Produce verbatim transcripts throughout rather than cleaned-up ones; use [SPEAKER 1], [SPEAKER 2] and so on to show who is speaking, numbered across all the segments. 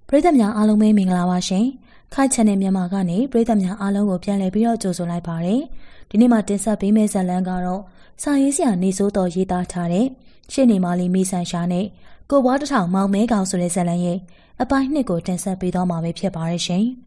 [SPEAKER 1] ပရိသတ်များအားလုံးပဲမင်္ဂလာပါရှင်။ခိုင် channel မြန်မာကနေပရိသတ်များအားလုံးကိုပြန်လည်ပြီးတော့ကြိုဆိုလိုက်ပါရစေ။ဒီနေ့မှာတင်ဆက်ပေးမယ့်ဇာတ်လမ်းကတော့စာရေးဆရာနေစိုးတော်ရေးသားထားတဲ့ရှင်းနေမာလီမီဆန်ရှာနဲ့ကိုဘွားတစ်ထောင်မောင်မဲကောင်ဆိုတဲ့ဇာတ်လမ်းရဲ့အပိုင်းနှစ်ကိုတင်ဆက်ပေးသွားမှာပဲဖြစ်ပါရရှင်။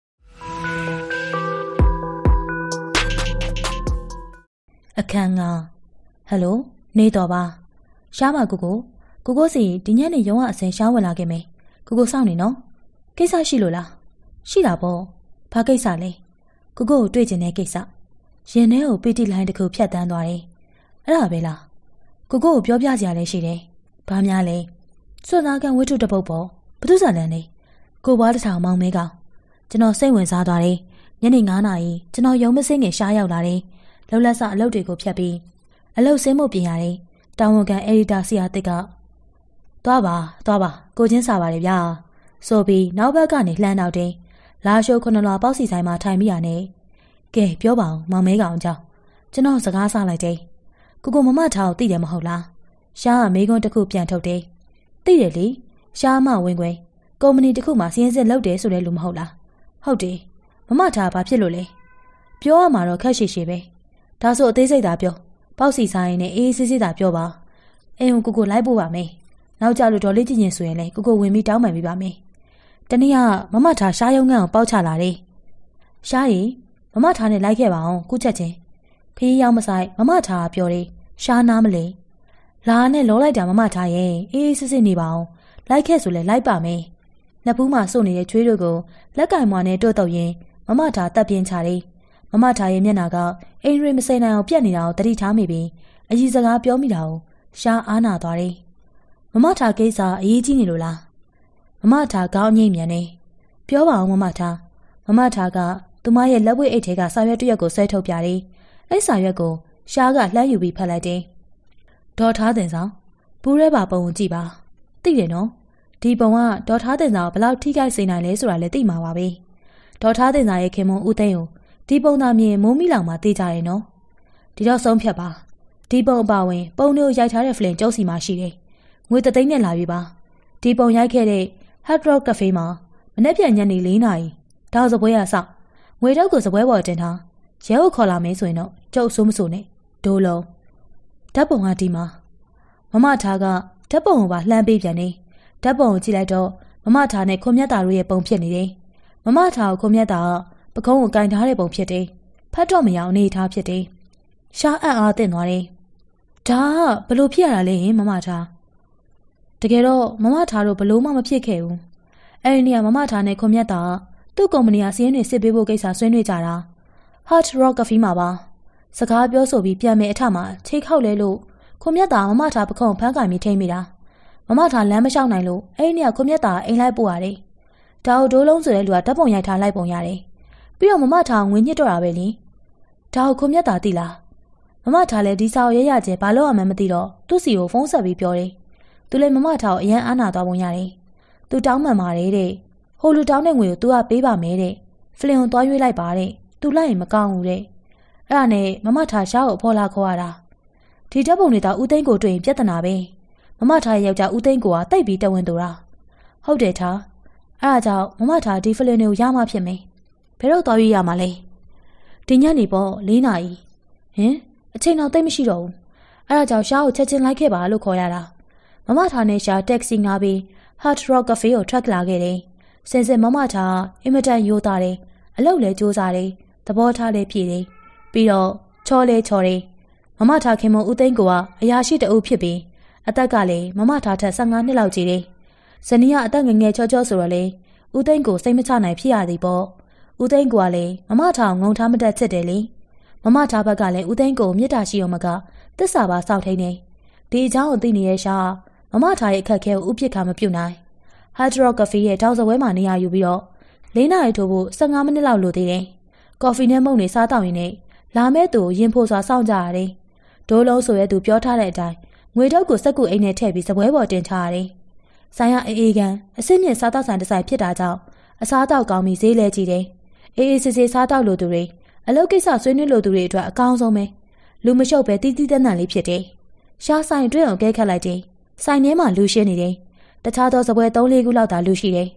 [SPEAKER 1] အခန်းကဟယ်လိုနေတော်ပါရှားပါကိုကိုကိုကိုစီဒီညနေရုံးကအစင်ရှားဝင်လာခဲ့မယ်ကိုကိုစောင့်နေနော်ကိစ္စရှိလို့လားရှိတာပေါ့ဘာကိစ္စလဲကိုကိုကိုတွေ့ကျင်တဲ့ကိစ္စရင်ထဲကိုပီတိလိုင်းတစ်ခုဖြတ်တန်းသွားတယ်အဲ့ဒါပဲလားကိုကိုကိုပြောပြစရာလည်းရှိတယ်ဘာများလဲစွတ်သားကန်ဝိထုတစ်ပုတ်ပေါ့ဘသူစားလန်းလဲကိုဘွားတစ်ထောင်မောင်မဲကောင်ကျွန်တော်စိတ်ဝင်စားသွားတယ်ညနေငါးနာရီကျွန်တော်ရုံးမစင်းငင်ရှားရောက်လာတယ်လှုပ်လက်စအလုပ်တွေကိုဖြတ်ပြီးအလုပ်ဆင်းဖို့ပြင်ရတယ်တာဝန်ခံအက်ဒီတာဆရာတစ်ကသွားပါသွားပါကိုချင်းစားပါတယ်ဗျာဆိုပြီးနောက်ဘက်ကနေလှမ်းတော့တယ်လာရှိုးခုနလွာပေါက်စီဆိုင်မှာထိုင်မိရနဲ့ကဲပြောပါအောင်မောင်မဲကောင်အကြောင်းကျွန်တော်စကားဆလိုက်တယ်ကိုကိုမမထားကိုသိတယ်မဟုတ်လားရှားကမေးခွန်းတစ်ခုပြန်ထုတ်တယ်သိတယ်လေရှားမဝင်ခွင်ကုမ္ပဏီတစ်ခုမှာစီးရင်စစ်လုပ်တယ်ဆိုတဲ့လူမဟုတ်လားဟုတ်တယ်မမထားဘာဖြစ်လို့လဲပြောရမှာတော့ခက်ရှိရှိပဲဒါဆိုအသေးစိတ်သာပြောပေါက်စီဆိုင်နဲ့အေးအေးဆေးဆေးသာပြောပါအိမ်ကိုကိုကိုလိုက်ပို့ပါမယ်နောက်ကြလို့ဒေါ်လေးကြည့်ရင်ဆိုရင်လေကိုကိုဝင်ပြီးတောင်းပန်ပေးပါမယ်တနေ့ကမမထားရှားရုံငန်းကိုပေါက်ချလာတယ်ရှားရီမမထားနဲ့လိုက်ခဲ့ပါအောင်ခုချက်ချင်းခရီးရောက်မဆိုင်မမထားပြောတယ်ရှားနားမလဲလာနဲ့လောလိုက်တာမမထားရဲ့အေးအေးဆေးဆေးနေပါအောင်လိုက်ခဲ့ဆိုလဲလိုက်ပါမယ်နှစ်ဖူးမှာစုပ်နေတဲ့ချွေးတို့ကိုလက်ကင်မွာနဲ့တို့တော့ရင်မမထားတက်ပြင်းချတယ်မမထားရဲ့မျက်နှာကအိမ်ရီမစိနိုင်အောင်ပြက်နေတာကိုတတိထားမိပြီးအကြီးစကားပြောမိတာကိုရှားအားနာသွားတယ်မမထားကိစ္စအရေးကြီးနေလို့လားမမထားကောင်းငိမ့်မြန်နေပြောပါအောင်မမထားမမထားကသူမရဲ့လက်ဝဲအိတ်ထဲကစာရွက်တစ်ရွက်ကိုဆွဲထုတ်ပြတယ်အဲ့စာရွက်ကိုရှားကလှမ်းယူပြီးဖတ်လိုက်တယ်ဒေါ်ထားတင်ဆောင်ပူးရဲပါပုံကိုကြည့်ပါသိတယ်နော်ဒီပုံကဒေါ်ထားတင်ဆောင်ဘယ်လောက်ထိခိုက်စေနိုင်လဲဆိုတာလည်းသိမှာပါပဲဒေါ်ထားတင်ဆောင်ရဲ့ခင်မုံဦးသိန်းကိုဒီပုံသားမြင်မိုးမိလောင်မှသိကြတယ်နော်ဒီတော့ဆုံးဖြတ်ပါဒီပုံအပါဝင်ပုံတွေကိုရိုက်ထားတဲ့ဖလင်ကျုပ်စီမှာရှိတယ်ငွေတသိန်းနဲ့လာပြီပါဒီပုံရိုက်ခဲ့တဲ့ Hard Rock Cafe မှာမနေ့ပြန်ညနေလေးနာရီဒါစပွဲရဆောက်ငွေတော့ကိုစပွဲပေါ်တင်ထားရဲကိုခေါ်လာမယ်ဆိုရင်တော့ကျုပ်ဆိုးမဆိုးနဲ့ဒိုးလုံးဓာတ်ပုံကဒီမှာမမထားကဓာတ်ပုံကိုပါလှမ်းပေးပြန်နေဓာတ်ပုံကိုကြည့်လိုက်တော့မမထားနဲ့ခွန်မြတ်တာတို့ရဲ့ပုံဖြစ်နေတယ်မမထားကိုခွန်မြတ်တာကပကုံးကိုကင်ထားတဲ့ပုံဖြစ်တယ်ဖတ်တော့မရအောင်အနေထားဖြစ်တယ်ရှားအံ့အားသင့်သွားတယ်ဒါကဘလို့ဖြစ်ရတာလဲဟင်မမထားတကယ်တော့မမထားတို့ဘလို့မှမဖြစ်ခဲ့ဘူးအဲ့ဒီနေရာမမထားနဲ့ခွန်မြတ်တာသူ့ကုမ္ပဏီကစီးရင်တွေစစ်ပေးဖို့ကိစ္စဆွေးနွေးကြတာ Hard Rock Cafe မှာပါစကားပြောဆိုပြီးပြန်မယ်အထမှာချိတ်ခောက်လဲလို့ခွန်မြတ်တာမမထားပခုံးဖမ်းကင်ပြီးထိမ့်မိတာမမထားလမ်းမလျှောက်နိုင်လို့အဲ့ဒီနေရာခွန်မြတ်တာအိမ်လိုက်ပို့ရတယ်ဒါကိုဒိုးလုံးဆိုတဲ့လူကဓာတ်ပုံရိုက်ထားလိုက်ပုံရတယ်ပြီးတော့မမထားငွေညှစ်တော့တာပဲလေဒါကိုခွန်မြတ်တာသိလားမမထားလည်းဒီစာကိုရရချင်းဘာလို့ရမှန်းမသိတော့သူ့စီကိုဖုန်းဆက်ပြီးပြောတယ်သူလည်းမမထားကိုအရန်အားနာသွားပုံရတယ်သူတောင်းပန်ပါတယ်တဲ့ဟိုလူတောင်းတဲ့ငွေကို तू ကပေးပါမယ်တဲ့ဖလင်ကိုသွားရွေးလိုက်ပါတဲ့ तू လိုက်ရင်မကောင်းဘူးတဲ့အဲ့ဒါနဲ့မမထားရှားကိုဖော်လာခေါ်ရတာဒီဓာတ်ပုံတွေတော့ဦးသိန်းကိုတွေ့ရင်ပြဿနာပဲမမထားရဲ့ယောက်ျားဦးသိန်းကိုကတိတ်ပြီးတဝင်းတူတာဟုတ်တယ်ထားအဲ့ဒါကြောင့်မမထားဒီဖလင်တွေကိုရမှဖြစ်မယ်ဘယ်တော့သွားရွေးရမှာလဲဒီညနေပေါ့လေးနာရီဟင်အချိန်တော့တိတ်မရှိတော့ဘူးအဲ့ဒါကြောင့်ရှားကိုချက်ချင်းလိုက်ခဲ့ပါလို့ခေါ်ရတာမမထားနဲ့ရှားတက္ကစီငှားပြီး Hard Rock Cafe ကိုထွက်လာခဲ့တယ်စင်စင်မမထားအင်မတန်ရိုးသားတယ်အလုပ်လည်းကြိုးစားတယ်သဘောထားလည်းပြည့်တယ်ပြီးတော့ချောလဲချောတယ်မမထားခင်မဦးသိန်းကအရာရှိတအုပ်ဖြစ်ပြီးအသက်ကလည်းမမထားထက်ဆယ်ငါးနှစ်လောက်ကြီးတယ်ဇနီးကအသက်ငယ်ငယ်ချောချောဆိုတော့လေဦးသိန်းကိုစိတ်မချနိုင်ဖြစ်ရသည်ပေါ့ဦးသိန်းကလည်းမမထားငုံထားမတတ်ချစ်တယ်လေမမထားဘက်ကလည်းဦးသိန်းကိုမြစ်တာရှိအောင်မကတစ္ဆာပါစောက်ထိန်နေဒီအကြောင်းကိုသိနေတဲ့ရှားမမထားရဲ့အခက်ခဲကိုဥပစ်ခါမပြုတ်နိုင် Hard Rock Cafe ရဲ့တောင်စပွဲမှာနေရာယူပြီးတော့လေးနာရီထိုးဖို့ဆယ်ငါးမိနစ်လောက်လိုသေးတယ်ကော်ဖီနဲ့မုန့်တွေစားတောက်ရင်းနဲ့လာမဲ့သူကိုရင်ဖိုစွာစောင့်ကြရတယ်ဒိုးလုံးဆိုရဲသူပြောထားတဲ့အတိုင်းငွေတော့ကိုစက်ကူအိမ်နဲ့ထည့်ပြီးစပွဲပေါ်တင်ထားရတယ်ဆိုင်ရအေးအေးကန်အစစ်မြင့်စားတောက်ဆိုင်တစ်ဆိုင်ဖြစ်တာကြောင့်အစားတောက်ကောင်းပြီးဈေးလဲကြည့်တယ်အေးအေးစစ်စစ်စားတောက်လို့သူတွေအလုပ်ကိစ္စဆွေးနွေးလို့သူတွေအတွက်အကောင်းဆုံးပဲလူမရှုပ်ပဲတီးတီးတန်းတန်းလေးဖြစ်တယ်ရှားဆိုင်တွေ့အောင်ကဲခတ်လိုက်တယ်ဆိုင်ထဲမှာလူရှင်းနေတယ်တခြားသောစပွဲသုံးလေးခုလောက်သာလူရှိတယ်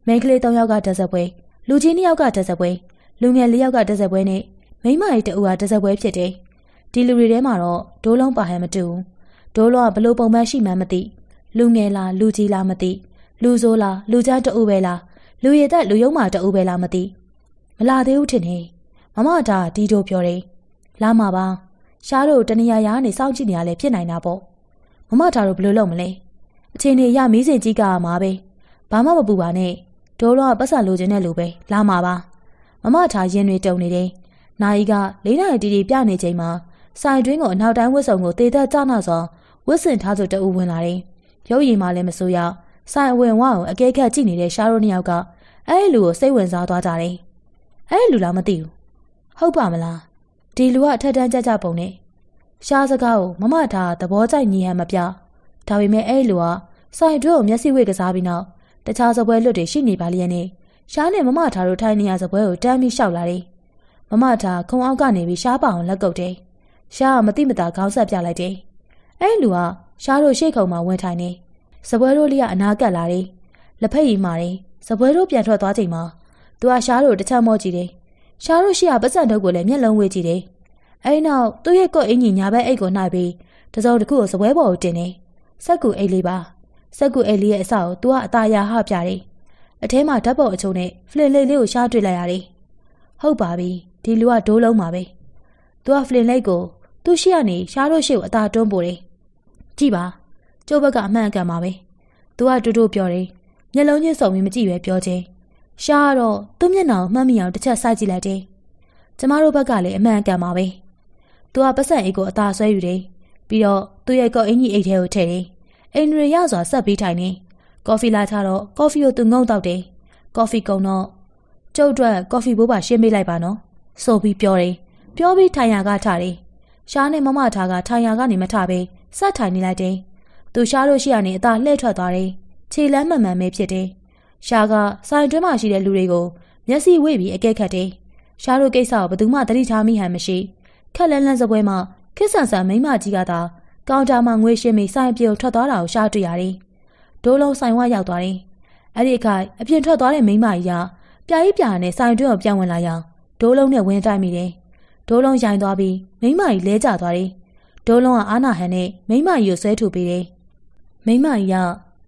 [SPEAKER 1] မိန်းကလေး၃ယောက်ကတက်ဆက်ပွဲလူကြီး၂ယောက်ကတက်ဆက်ပွဲလူငယ်၄ယောက်ကတက်ဆက်ပွဲနဲ့မိန်းမကြီးတအူကတက်ဆက်ပွဲဖြစ်တယ်။ဒီလူတွေထဲမှာတော့ဒိုးလုံးပါဟန်မတူဘူး။ဒိုးလုံးကဘလို့ပုံမှန်ရှိမှန်းမသိလူငယ်လားလူကြီးလားမသိလူဆိုးလားလူကြားတအူပဲလားလူရည်သက်လူယုံမာတအူပဲလားမသိမလာသေးဘူးထင်တယ်။မမတာဒီတို့ပြောတယ်။လာမှာပါရှားတို့တနေရာရာနေစောင့်ကြည့်နေရလဲဖြစ်နိုင်တာပေါ့။မမတာတို့ဘလို့လုပ်မလဲ။အချိန်နေရမီးစင်ကြီးကမှာပဲ။ဘာမှမပူပါနဲ့။ဒိုးလုံးကပတ်စံလိုချင်တဲ့လူပဲလာမှာပါ။မမတာရင်တွေတုံနေတယ်။နာယီကလေးနာရီတီတီပြနေချိန်မှာဆိုင်တွင်းကိုအနောက်တိုင်းဝတ်စုံကိုတေသက်ကြနာစွာဝတ်ဆင်ထားသူတအူဝင်လာတယ်။ရုပ်ရည်မှလည်းမစိုးရဆိုင်အဝင်ဝအောင်အကဲခတ်ကြည့်နေတဲ့ရှားတို့နှစ်ယောက်ကအဲ့ဒီလူကိုစိတ်ဝင်စားသွားကြတယ်။အဲ့ဒီလူလားမသိဘူး။ဟုတ်ပါမလား။ဒီလူကအထက်တန်းကြကြပုံနဲ့ရှားစကားကိုမမတာသဘောကျညီဟန်မပြ။ဒါပေမဲ့အဲ့ဒီလူကဆိုင်တွင်းကိုမျက်စိဝေကစားပြီးနောက်တခြားစပွဲလွတ်တွေရှိနေပါလျက်နဲ့ရှားနဲ့မမတာတို့ထိုင်နေရစပွဲကိုတန်းပြီးရှောက်လာတယ်။မမတာခုံအောက်ကနေပြီးရှားပအောင်လက်ကုပ်တယ်။ရှားကမတိမတာခေါင်းဆက်ပြလိုက်တယ်။အဲ့ဒီလူကရှားတို့ရှေ့ခုံမှာဝင်ထိုင်နေစပွဲတို့လေးကအနာကပ်လာတယ်။လက်ဖက်ရည်မာတယ်။စပွဲတို့ပြန်ထွက်သွားချိန်မှာသူကရှားတို့တစ်ချက်မော့ကြည့်တယ်။ရှားတို့ရှေ့ကပတ်စံတုပ်ကိုလည်းမျက်လုံးဝေးကြည့်တယ်။အဲ့နောက်သူ့ရဲ့ကော့အင်ကြီးညာဘက်အိတ်ကိုနှိုက်ပြီးတစုံတစ်ခုကိုစပွဲပေါ်ကိုတင်တယ်။စက်ကူအိတ်လေးပါ။စက်ကူအိတ်လေးရဲ့အစကိုသူကအသားရဟပြတယ်။အထဲမှာဓာတ်ပုံအချုံနဲ့ဖလင်လေးလေးကိုရှားတွေ့လိုက်ရတယ်။ဟုတ်ပါပြီ။ဒီလူကဒိုးလုံးပါပဲ။သူကဖလင်လေးကိုသူ့ရှေ့ကနေရှားတို့ရှေ့ကိုအသာတွန်းပို့တယ်။ကြည့်ပါကျိုးဘက်ကအမှန်အကန်ပါပဲ။သူကတူတူပြောတယ်။မျက်လုံးချင်းစုံပြီးမကြည့်ပဲပြောချင်းရှားတော့သူ့မျက်နှာကိုမှတ်မိအောင်တစ်ချက်စိုက်ကြည့်လိုက်တယ်။ကျမတို့ဘက်ကလည်းအမှန်အကန်ပါပဲ။သူကပတ်စံအိတ်ကိုအသာဆွဲယူတယ်။ပြီးတော့သူ့ရဲ့ကော့အင်ကြီးအိတ်ထဲကိုထည့်တယ်။အိမ်တွေရစွာဆက်ပြီးထိုင်နေ။ကော်ဖီလာချတော့ကော်ဖီကိုသူငုံတောက်တယ်။ကော်ဖီကုန်တော့ကျုပ်အတွက်ကော်ဖီဘိုးပါရှင်းပေးလိုက်ပါနော်။ဆိုပြီးပြောတယ်။ပြောပြီးထိုင်ရကထားတယ်။ရှားနဲ့မမထားကထိုင်ရကနေမထပဲဆက်ထိုင်နေလိုက်တယ်။သူရှားတို့ရှိရနေအသာလှည့်ထွက်သွားတယ်။ခြေလမ်းမှန်မှန်ပဲဖြစ်တယ်။ရှားကဆိုင်တွင်းမှာရှိတဲ့လူတွေကိုမျက်စိဝေ့ပြီးအကဲခတ်တယ်။ရှားတို့ကိစ္စကိုဘယ်သူမှသတိထားမိဟန်မရှိ။ခက်လန်းလန်းစပွဲမှာခစ်ဆန်ဆန်မိန်းမကြီးကသာကောင်တာမှာငွေရှင်းပြီးဆိုင်ပြေကိုထွက်သွားတာကိုရှားတွေ့ရတယ်။ဒိုးလုံးဆိုင်ဝရောက်သွားတယ်။အဲ့ဒီအခါအပြင်ထွက်သွားတဲ့မိန်းမကြီးကပြာကြီးပြာနဲ့ဆိုင်တွင်းကိုပြန်ဝင်လာရအောင်ဒိုးလုံးနဲ့ဝင်တိုက်မိတယ်။ဒိုးလုံးရိုင်သွားပြီးမိန်းမကြီးလဲကျသွားတယ်။ဒိုးလုံးကအာနာဟန်နဲ့မိန်းမကြီးကိုဆွဲထုတ်ပေးတယ်။မိန်းမကြီးက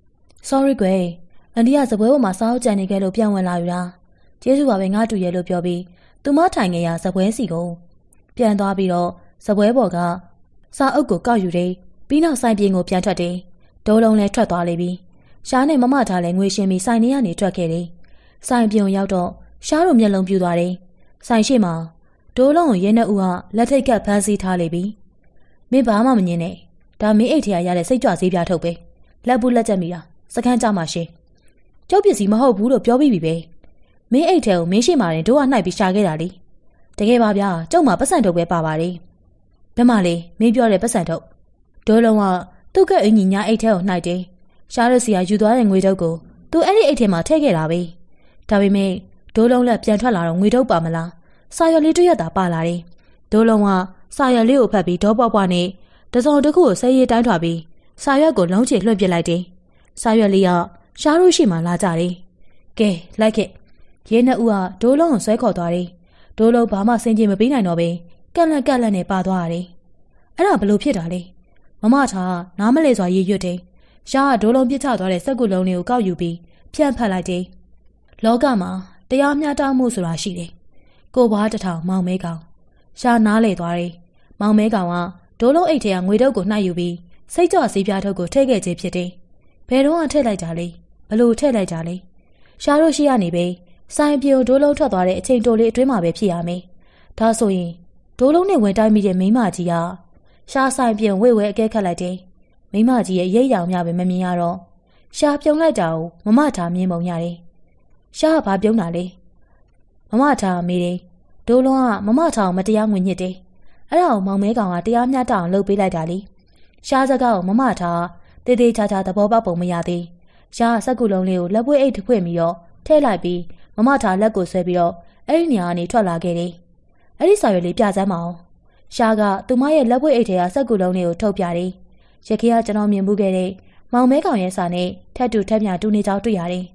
[SPEAKER 1] sorry ကွယ်အန်ဒီကစပွဲပေါ်မှာစားအုပ်ကြံနေခဲ့လို့ပြန်ဝင်လာယူတာကျေးဇူးပါပဲငါတူရဲ့လို့ပြောပြီးသူမထိုင်ခဲ့ရစပွဲစီကိုပြန်သွားပြီးတော့စပွဲပေါ်ကစားအုပ်ကိုကောက်ယူတယ်ပြီးနောက်ဆိုင်ပြင်ကိုပြန်ထွက်တယ်ဒိုးလုံးလည်းထွက်သွားလေပြီရှားနဲ့မမထားလည်းငွေရှင်းပြီးဆိုင်ထဲကနေထွက်ခဲ့တယ်ဆိုင်ပြင်ရောက်တော့ရှားတို့မျက်လုံးပြူသွားတယ်ဆိုင်ရှိမှာဒိုးလုံးကိုရဲနဲ့ဦးကလက်ထိတ်ကပ်ဖမ်းဆီးထားလေပြီမင်းဘာမှမငင်းနဲ့ဒါမင်းအိတ်ထဲရရတဲ့စိတ်ကြွဆေးပြားထုတ်ပဲလက်ဘူးလက်ချက်မိတာစကန်းကြမှာရှင်ကျုပ်ပစ္စည်းမဟုတ်ဘူးလို့ပြောပြီးပြီပဲမင်းအိတ်ထဲကိုမင်းရှိမှရင်တို့ကနှိုက်ပြီးရှာခဲ့တာလေတကယ်ပါဗျာကျုပ်မှာပတ်စံထုတ်ပဲပါပါတယ်ဘယ်မှလဲမင်းပြောတဲ့ပတ်စံထုတ်ဒိုးလုံးကသူ့ကအင်ကြီးညာအိတ်ထဲကိုနှိုက်တယ်ရှားရစီကယူသွားတဲ့ငွေထုတ်ကိုသူအဲ့ဒီအိတ်ထဲမှာထည့်ခဲ့တာပဲဒါပေမဲ့ဒိုးလုံးလက်ပြန်ထွက်လာတော့ငွေထုတ်ပါမလားစာရွက်လေးတွေ့ရတာပါလာတယ်ဒိုးလုံးကစာရွက်လေးကိုဖတ်ပြီးဒေါပွားပွားနဲ့တစုံတစ်ခုကိုဆဲရဲတိုင်းထွာပြီးစာရွက်ကိုလုံးချေလွှတ်ပစ်လိုက်တယ်စာရွက်လေးကရှားလို့ရှိမှလာကြတယ်ကဲလိုက်ခဲ့ရဲနှစ်ဦးကဒိုးလုံးကိုဆွဲခေါ်သွားတယ်ဒိုးလုံးဘာမှစင်ကြေမပေးနိုင်တော့ပဲကက်လက်ကက်လက်နဲ့ပါသွားရတယ်အဲ့ဒါဘလို့ဖြစ်တာလဲမမထားနားမလဲစွာရေရွတ်တယ်ရှားကဒိုးလုံးပြစ်ချသွားတဲ့စက်ကူလုံးလေးကိုကောက်ယူပြီးဖြန့်ဖက်လိုက်တယ်လောကမှာတရားမျှတမှုဆိုတာရှိတယ်ကိုဘွားတစ်ထောင်မောင်မဲကောင်ရှားနားလေသွားတယ်မောင်မဲကောင်ကဒိုးလုံးအိတ်ထဲကငွေတုပ်ကိုနှိုက်ယူပြီးစိတ်ကြော့စီးပြားထုတ်ကိုထည့်ခဲ့ခြင်းဖြစ်တယ်ဘယ်တော့မှထည့်လိုက်ကြလဲဘလို့ထည့်လိုက်ကြလဲရှားတို့ရှိရနေပဲဆိုင်ပြေကိုဒိုးလုံးထွက်သွားတဲ့အချိန်တိုလေးအတွင်းမှာပဲဖြစ်ရမယ်ဒါဆိုရင်ဒိုးလုံးနဲ့ဝင်တိုက်မိတဲ့မိန်းမကြီးကရှားဆိုင်ပြေဝေဝဲအကဲခတ်လိုက်တယ်မိန်းမကြီးရဲ့ရိပ်ရောင်များပဲမမြင်ရတော့ရှားပြုံးလိုက်တာကိုမမထားမြင်ပုံရတယ်ရှားကဘာပြုံးတာလဲမမထားမေးတယ်ဒိုးလုံးကမမထားကိုမတရားငွေညစ်တယ်အဲ့ဒါကိုမောင်မဲကောင်ကတရားမျှတအောင်လုပ်ပေးလိုက်တာလေရှားစကားကိုမမထားတေးသေးချာချာသဘောပေါက်ပုံမရသေးရှားစက်ကူလုံးလေးကိုလက်ပွေးအိတ်ဖွင့်ပြီးတော့ထည့်လိုက်ပြီးမမထားလက်ကိုဆွဲပြီးတော့အဲ့ဒီနေရာကနေထွက်လာခဲ့တယ်အဲ့ဒီစာရွက်လေးပြစမ်းမအောင်ရှားကသူမရဲ့လက်ပွေးအိတ်ထဲကစက်ကူလုံးလေးကိုထုတ်ပြတယ်ရခေကကျွန်တော်မြင်မှုခဲ့တဲ့မောင်မဲကောင်ရဲ့စာနဲ့ထက်တူထက်မြတူနေကြောင်းတွေ့ရတယ်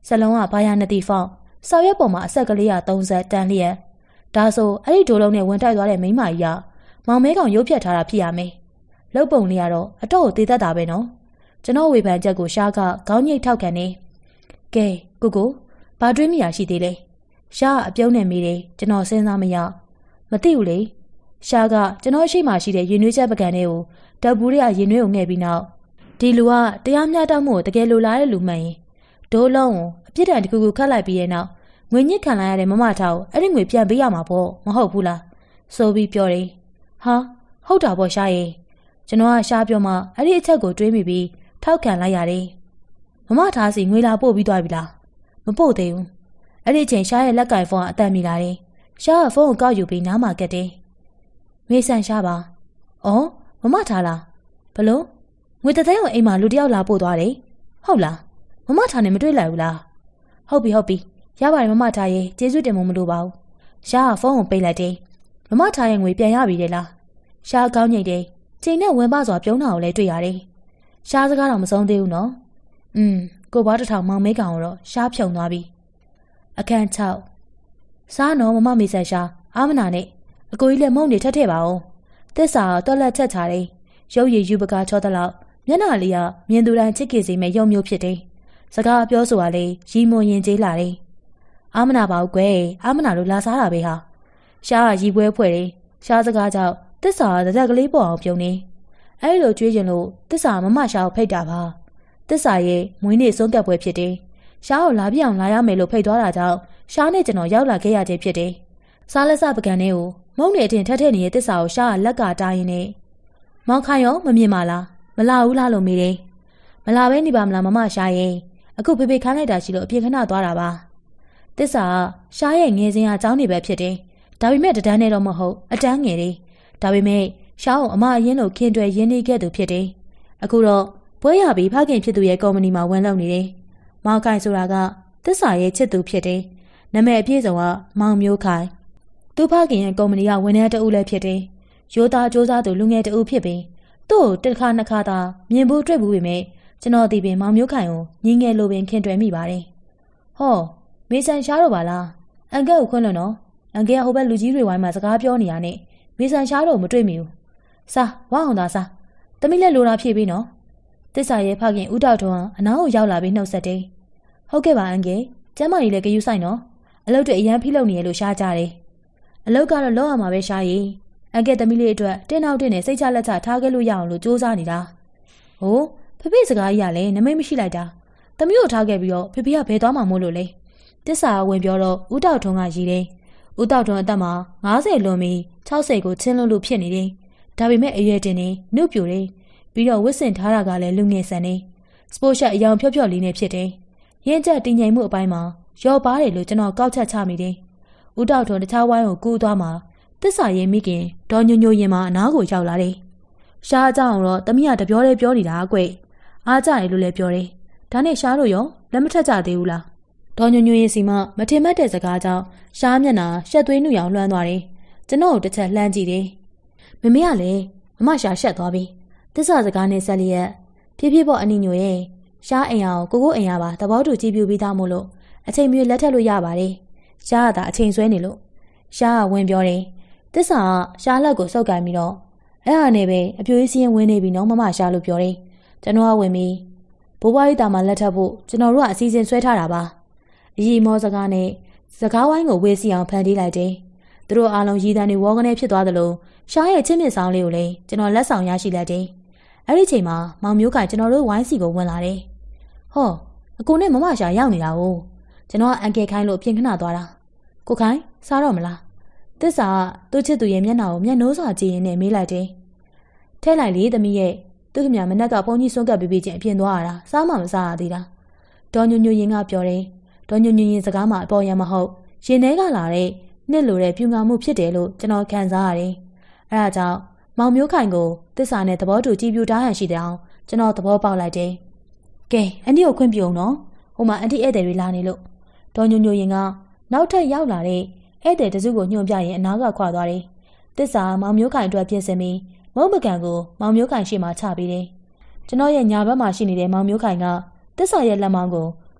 [SPEAKER 1] စလုံးကဘာယာနှစ်တီဖောင်းဆောက်ရွက်ပေါ်မှာအဆက်ကလေးရသုံးဆက်တန်းလျက်ဒါဆိုအဲ့ဒီဒိုလုံးနဲ့ဝင်တိုက်သွားတဲ့မိန်းမကြီးကမောင်မဲကောင်ရုပ်ဖြတ်ထားတာဖြစ်ရမယ်။လုပ်ပုံလေးကတော့အတော့ကိုတည်တတ်တာပဲနော်။ကျွန်တော်ဝေဖန်ချက်ကိုရှားကခေါင်းညိတ်ထောက်ခံနေ။ကဲကိုကိုဘာတွေးမိရရှိသေးလဲ။ရှားကအပြုံးနဲ့မိတယ်ကျွန်တော်စဉ်းစားမရ။မသိဘူးလေ။ရှားကကျွန်တော်ရှိမှရှိတဲ့ရင်နွေးချက်ပကံလေးကိုဓာတ်ဘူးတွေကရင်နွေးကိုငှဲ့ပြီးနောက်ဒီလူကတရားမျှတမှုကိုတကယ်လိုလားတဲ့လူမှန်ရင်ဒိုးလုံးကိုအပြစ်ဒဏ်တစ်ခုခုခတ်လိုက်ပြီးရဲ့နောက်ငွေညစ်ခံလိုက်ရတဲ့မမထားကိုအဲ့ဒီငွေပြန်ပေးရမှာပေါ့မဟုတ်ဘူးလားဆိုပြီးပြောတယ်ဟာဟုတ်တာပေါ့ရှားရဲ့ကျွန်တော်ကရှားပြောမှအဲ့ဒီအချက်ကိုတွေးမိပြီးထောက်ခံလိုက်ရတယ်မမထားစီငွေလာပို့ပြီးသွားပြီလားမပို့သေးဘူးအဲ့ဒီအချိန်ရှားရဲ့လက်ကင်ဖုန်းကအတန်မိလာတယ်ရှားကဖုန်းကိုကောက်ယူပြီးနားမှာကတ်တယ်မေးဆန်ရှားပါအော်မမထားလားဘလို့ငွေတသိန်းကိုအိမ်မှာလူတယောက်လာပို့သွားတယ်ဟုတ်လားမမထားနဲ့မတွေ့လိုက်ဘူးလားဟုတ်ပြီဟုတ်ပြီရပါတယ်မမထားရဲ့ကျေးဇူးတင်မှုမလိုပါဘူးရှားကဖုန်းကိုပိတ်လိုက်တယ်မမထားရဲ့ငွေပြန်ရပြီလေလားရှားကောင်းညိတ်တယ်ချိန်နဲ့ဝင်ပစွာပြုံးတာကိုလည်းတွေ့ရတယ်ရှားစကားတော့မဆုံးသေးဘူးနော်อืมကိုဘွားတစ်ထောင်မောင်မဲကောင်တော့ရှားဖြုံသွားပြီအခန်း၆စားနော်မမမေဆန်ရှားအာမနာနဲ့အကိုကြီးလည်းမုံနေထက်ထည့်ပါဦးသစ္စာတော့လက်ချက်ချတယ်ရုပ်ရည်ယူပကားချောတဲ့လောက်မျက်နှာလေးကမြင်သူတိုင်းချစ်ခင်စီမဲ့ရုံမျိုးဖြစ်တယ်စကားပြောဆိုတာလေရီမွန်ရင်ကျေးလာတယ်အာမနာပါဘူးကွယ်အာမနာလို့လာစားတာပဲဟာရှားကရီပွဲဖွဲ့တယ်ရှားစကားကြောင့်တစ္ဆာကတရက်ကလေးပေါ်အောင်ပြုံးနေအဲ့လိုကြွေးကျင်လို့တစ္ဆာမမရှားကိုဖိတ်တာပါတစ္ဆာရဲ့မွေးနေ့ဆုံးကပ်ပွဲဖြစ်တယ်ရှားကိုလာပြအောင်လာရမယ်လို့ဖိတ်သွားတာကြောင့်ရှားနဲ့ကျွန်တော်ရောက်လာခဲ့ရခြင်းဖြစ်တယ်စားလက်စပကံလေးကိုမုံနေအတင်ထက်ထက်နေတဲ့တစ္ဆာကိုရှားကလက်ကတားရင်းနဲ့မောင်ခိုင်ရောမမြင်ပါလားမလာဘူးလားလို့မေးတယ်မလာပဲနေပါမလားမမရှားရဲ့အခုဖေဖေခိုင်းလိုက်တာရှိလို့အပြင်ခဏသွားတာပါတစ္ဆာကရှားရဲ့ငယ်စဉ်ကအကြောင်းတွေပဲဖြစ်တယ်ဒါပေမဲ့တဒန်းနဲ့တော့မဟုတ်အတန်းငယ်တယ်ဒါပေမဲ့ရှားကိုအမအရင်လိုခင်တွယ်ရင်းနှီးခဲ့သူဖြစ်တယ်အခုတော့ပွဲရပြီးဖခင်ဖြစ်သူရဲ့ကုမ္ပဏီမှာဝန်လုပ်နေတယ်မောင်ခိုင်ဆိုတာကတစ္ဆာရဲ့ချစ်သူဖြစ်တယ်နာမည်အပြည့်စုံကမောင်မျိုးခိုင်သူဖခင်ရဲ့ကုမ္ပဏီကဝန်ထမ်းတဦးလည်းဖြစ်တယ်ရိုးသားစ조사သူလူငယ်တဦးဖြစ်ပြီးသူ့ကိုတစ်ခါနှစ်ခါသာမြင်ဖို့တွေ့ဘူးပေမဲ့ကျွန်တော်ဒီပင်မောင်မျိုးခိုင်ကိုညီငယ်လိုပင်ခင်တွယ်မိပါတယ်ဟောမေဆန်ရှားတော့ပါလားအန်ကဲကိုခွန်းလို့နော်အန်ကဲကဟိုဘက်လူကြီးတွေဝိုင်းမှာစကားပြောနေရနဲ့မေဆန်ရှားတော့မတွေ့မိဘူးစားဝအောင်သာစားတမိလက်လိုတာဖြည့်ပြီးနော်တစ္ဆာရဲ့ဖခင်ဦးတောက်ထွန်းကအနားကိုရောက်လာပြီးနှုတ်ဆက်တယ်ဟုတ်ကဲ့ပါအန်ကဲကျမ်းမာကြီးလည်းဂယုဆိုင်နော်အလုပ်တွေအရန်ဖိလုပ်နေရလို့ရှားကြတယ်အလုပ်ကတော့လောက်ရမှာပဲရှားရီအန်ကဲတမိလေးအတွက်တင်းနောက်တင်းနဲ့စိတ်ချလက်ချထားခဲ့လို့ရအောင်လို့စူးစမ်းနေတာဟိုဖေဖေစကားကြီးကလည်းနမိတ်မရှိလိုက်တာတမိကိုထားခဲ့ပြီးတော့ဖေဖေကဘယ်သွားမှမို့လို့လဲတစ္ဆာကဝင်ပြောတော့ဦးတောက်ထွန်းကရည်တယ်ဦးတောက်ထွန်းအသက်မှာ၅၀လွန်ပြီး၆၀ကိုချင်းလွန်းလို့ဖြစ်နေတယ်ဒါပေမဲ့အရွယ်တင်နေနှုတ်ပြိုတယ်ပြီးတော့ဝစ်စင်ထားတာကလည်းလူငယ်ဆန်နေစပို့ရှက်အယောင်ဖြော့ဖြော့လေးနဲ့ဖြစ်တယ်ရင်းချက်တင်ငိမ်မှုအပိုင်းမှာရော်ပါတယ်လို့ကျွန်တော်ကောက်ချက်ချမိတယ်ဦးတောက်ထွန်းတခြားဝိုင်းကိုကူးသွားမှာတစ္ဆာရဲ့မိခင်ဒေါ်ညိုညိုရင်မှာအနားကိုရောက်လာတယ်ရှားကြအောင်တော့တမီးကတပြောလေးပြောနေတာအကွယ်အားကြတယ်လို့လည်းပြောတယ်ဒါနဲ့ရှားလို့ရောလက်မထက်ကြသေးဘူးလားဒေါ်ညိုညိုရင်စီမမထင်မှတ်တဲ့စကားကြောင့်ရှားမျက်နှာရှက်သွေးနှူရောင်လွှမ်းသွားတယ်ကျွန်တော်တို့တစ်ချက်လှမ်းကြည့်တယ်မမေကလည်းမမရှားရှက်သွားပြီတစ္ဆာစကားနဲ့ဆက်လျက်ဖြည်းဖြည်းပေါ်အနီညိုရဲ့ရှားအိမ်အောင်ကိုကိုအိမ်ရပါသဘောတူကြည့်ပြပြီးသားမို့လို့အချိန်မျိုးလက်ထက်လို့ရပါတယ်ရှားကသာအချိန်ဆွဲနေလို့ရှားကဝင်ပြောတယ်တစ္ဆာကရှားလက်ကိုစုပ်ကန်ပြီးတော့အဲ့ဟာနဲ့ပဲအပြိုးစင်းဝင်နေပြီနော်မမရှားလို့ပြောတယ်ကျွန်တော်ကဝင်ပြီးဘိုးဘွားကြီးတာမှာလက်ထပ်ဖို့ကျွန်တော်တို့ကအစီအစဉ်ဆွဲထားတာပါအရီမောစကားနဲ့စကားဝိုင်းကိုဝေးစီအောင်ဖန်တီးလိုက်တယ်သူတို့အားလုံးရည်တန်းတွေဝေါကနေဖြစ်သွားသလိုရှားရဲ့ချင်းမြင့်ဆောင်လေးကိုလည်းကျွန်တော်လက်ဆောင်ရရှိလိုက်တယ်အဲ့ဒီချိန်မှာမောင်မျိုးကကျွန်တော်တို့ဝိုင်းစီကိုဝင်လာတယ်ဟောအကိုနဲ့မမရှားရောက်နေတာကိုကျွန်တော်ကအန်ကယ်ခိုင်းလို့ပြင်ခဏသွားတာကိုခိုင်းစားတော့မလားတစ္ဆာကသူ့ချစ်သူရဲ့မျက်နှာကိုမျက်နှိုးစွာကြည့်ရင်းနဲ့မေးလိုက်တယ်ထဲလိုက်လေသမီးရဲ့သူ့ခင်ဗျာမနက်ကဘုန်းကြီးဆွန့်ကပ်ပြီးပြီးချင်းအပြင်သွားရတာစားမှမစားရသေးတာဒေါ်ညိုညိုရင်ကပြောတယ်ဒေါ်ညိုညိုရင်စကားမှအပေါ်ရမဟုတ်ရင်ထဲကလာတဲ့နှစ်လိုတဲ့ပြူငါမှုဖြစ်တယ်လို့ကျွန်တော်ခံစားရတယ်အဲဒါကြောင့်မောင်မျိုးခိုင်ကိုတစ္ဆာနဲ့သဘောတူကြည်ပြူထားဟန်ရှိတဲ့အောင်ကျွန်တော်သဘောပေါက်လိုက်တယ်ကဲအန်တီကိုခွင့်ပြုအောင်နော်ဟိုမှာအန်တီဧည့်သည်တွေလာနေလို့ဒေါ်ညိုညိုရင်ကနောက်ထပ်ရောက်လာတဲ့ဧည့်သည်တစုကိုညွှန်ပြရင်အနားကခွာသွားတယ်တစ္ဆာမောင်မျိုးခိုင်အတွက်ပြင်ဆင်ပြီးမုံပကံကိုမောင်မျိုးခိုင်ရှေ့မှာချပေးတယ်ကျွန်တော်ရဲ့ညာဘက်မှာရှိနေတဲ့မောင်မျိုးခိုင်ကတစ္ဆာရဲ့လက်မောင်းကို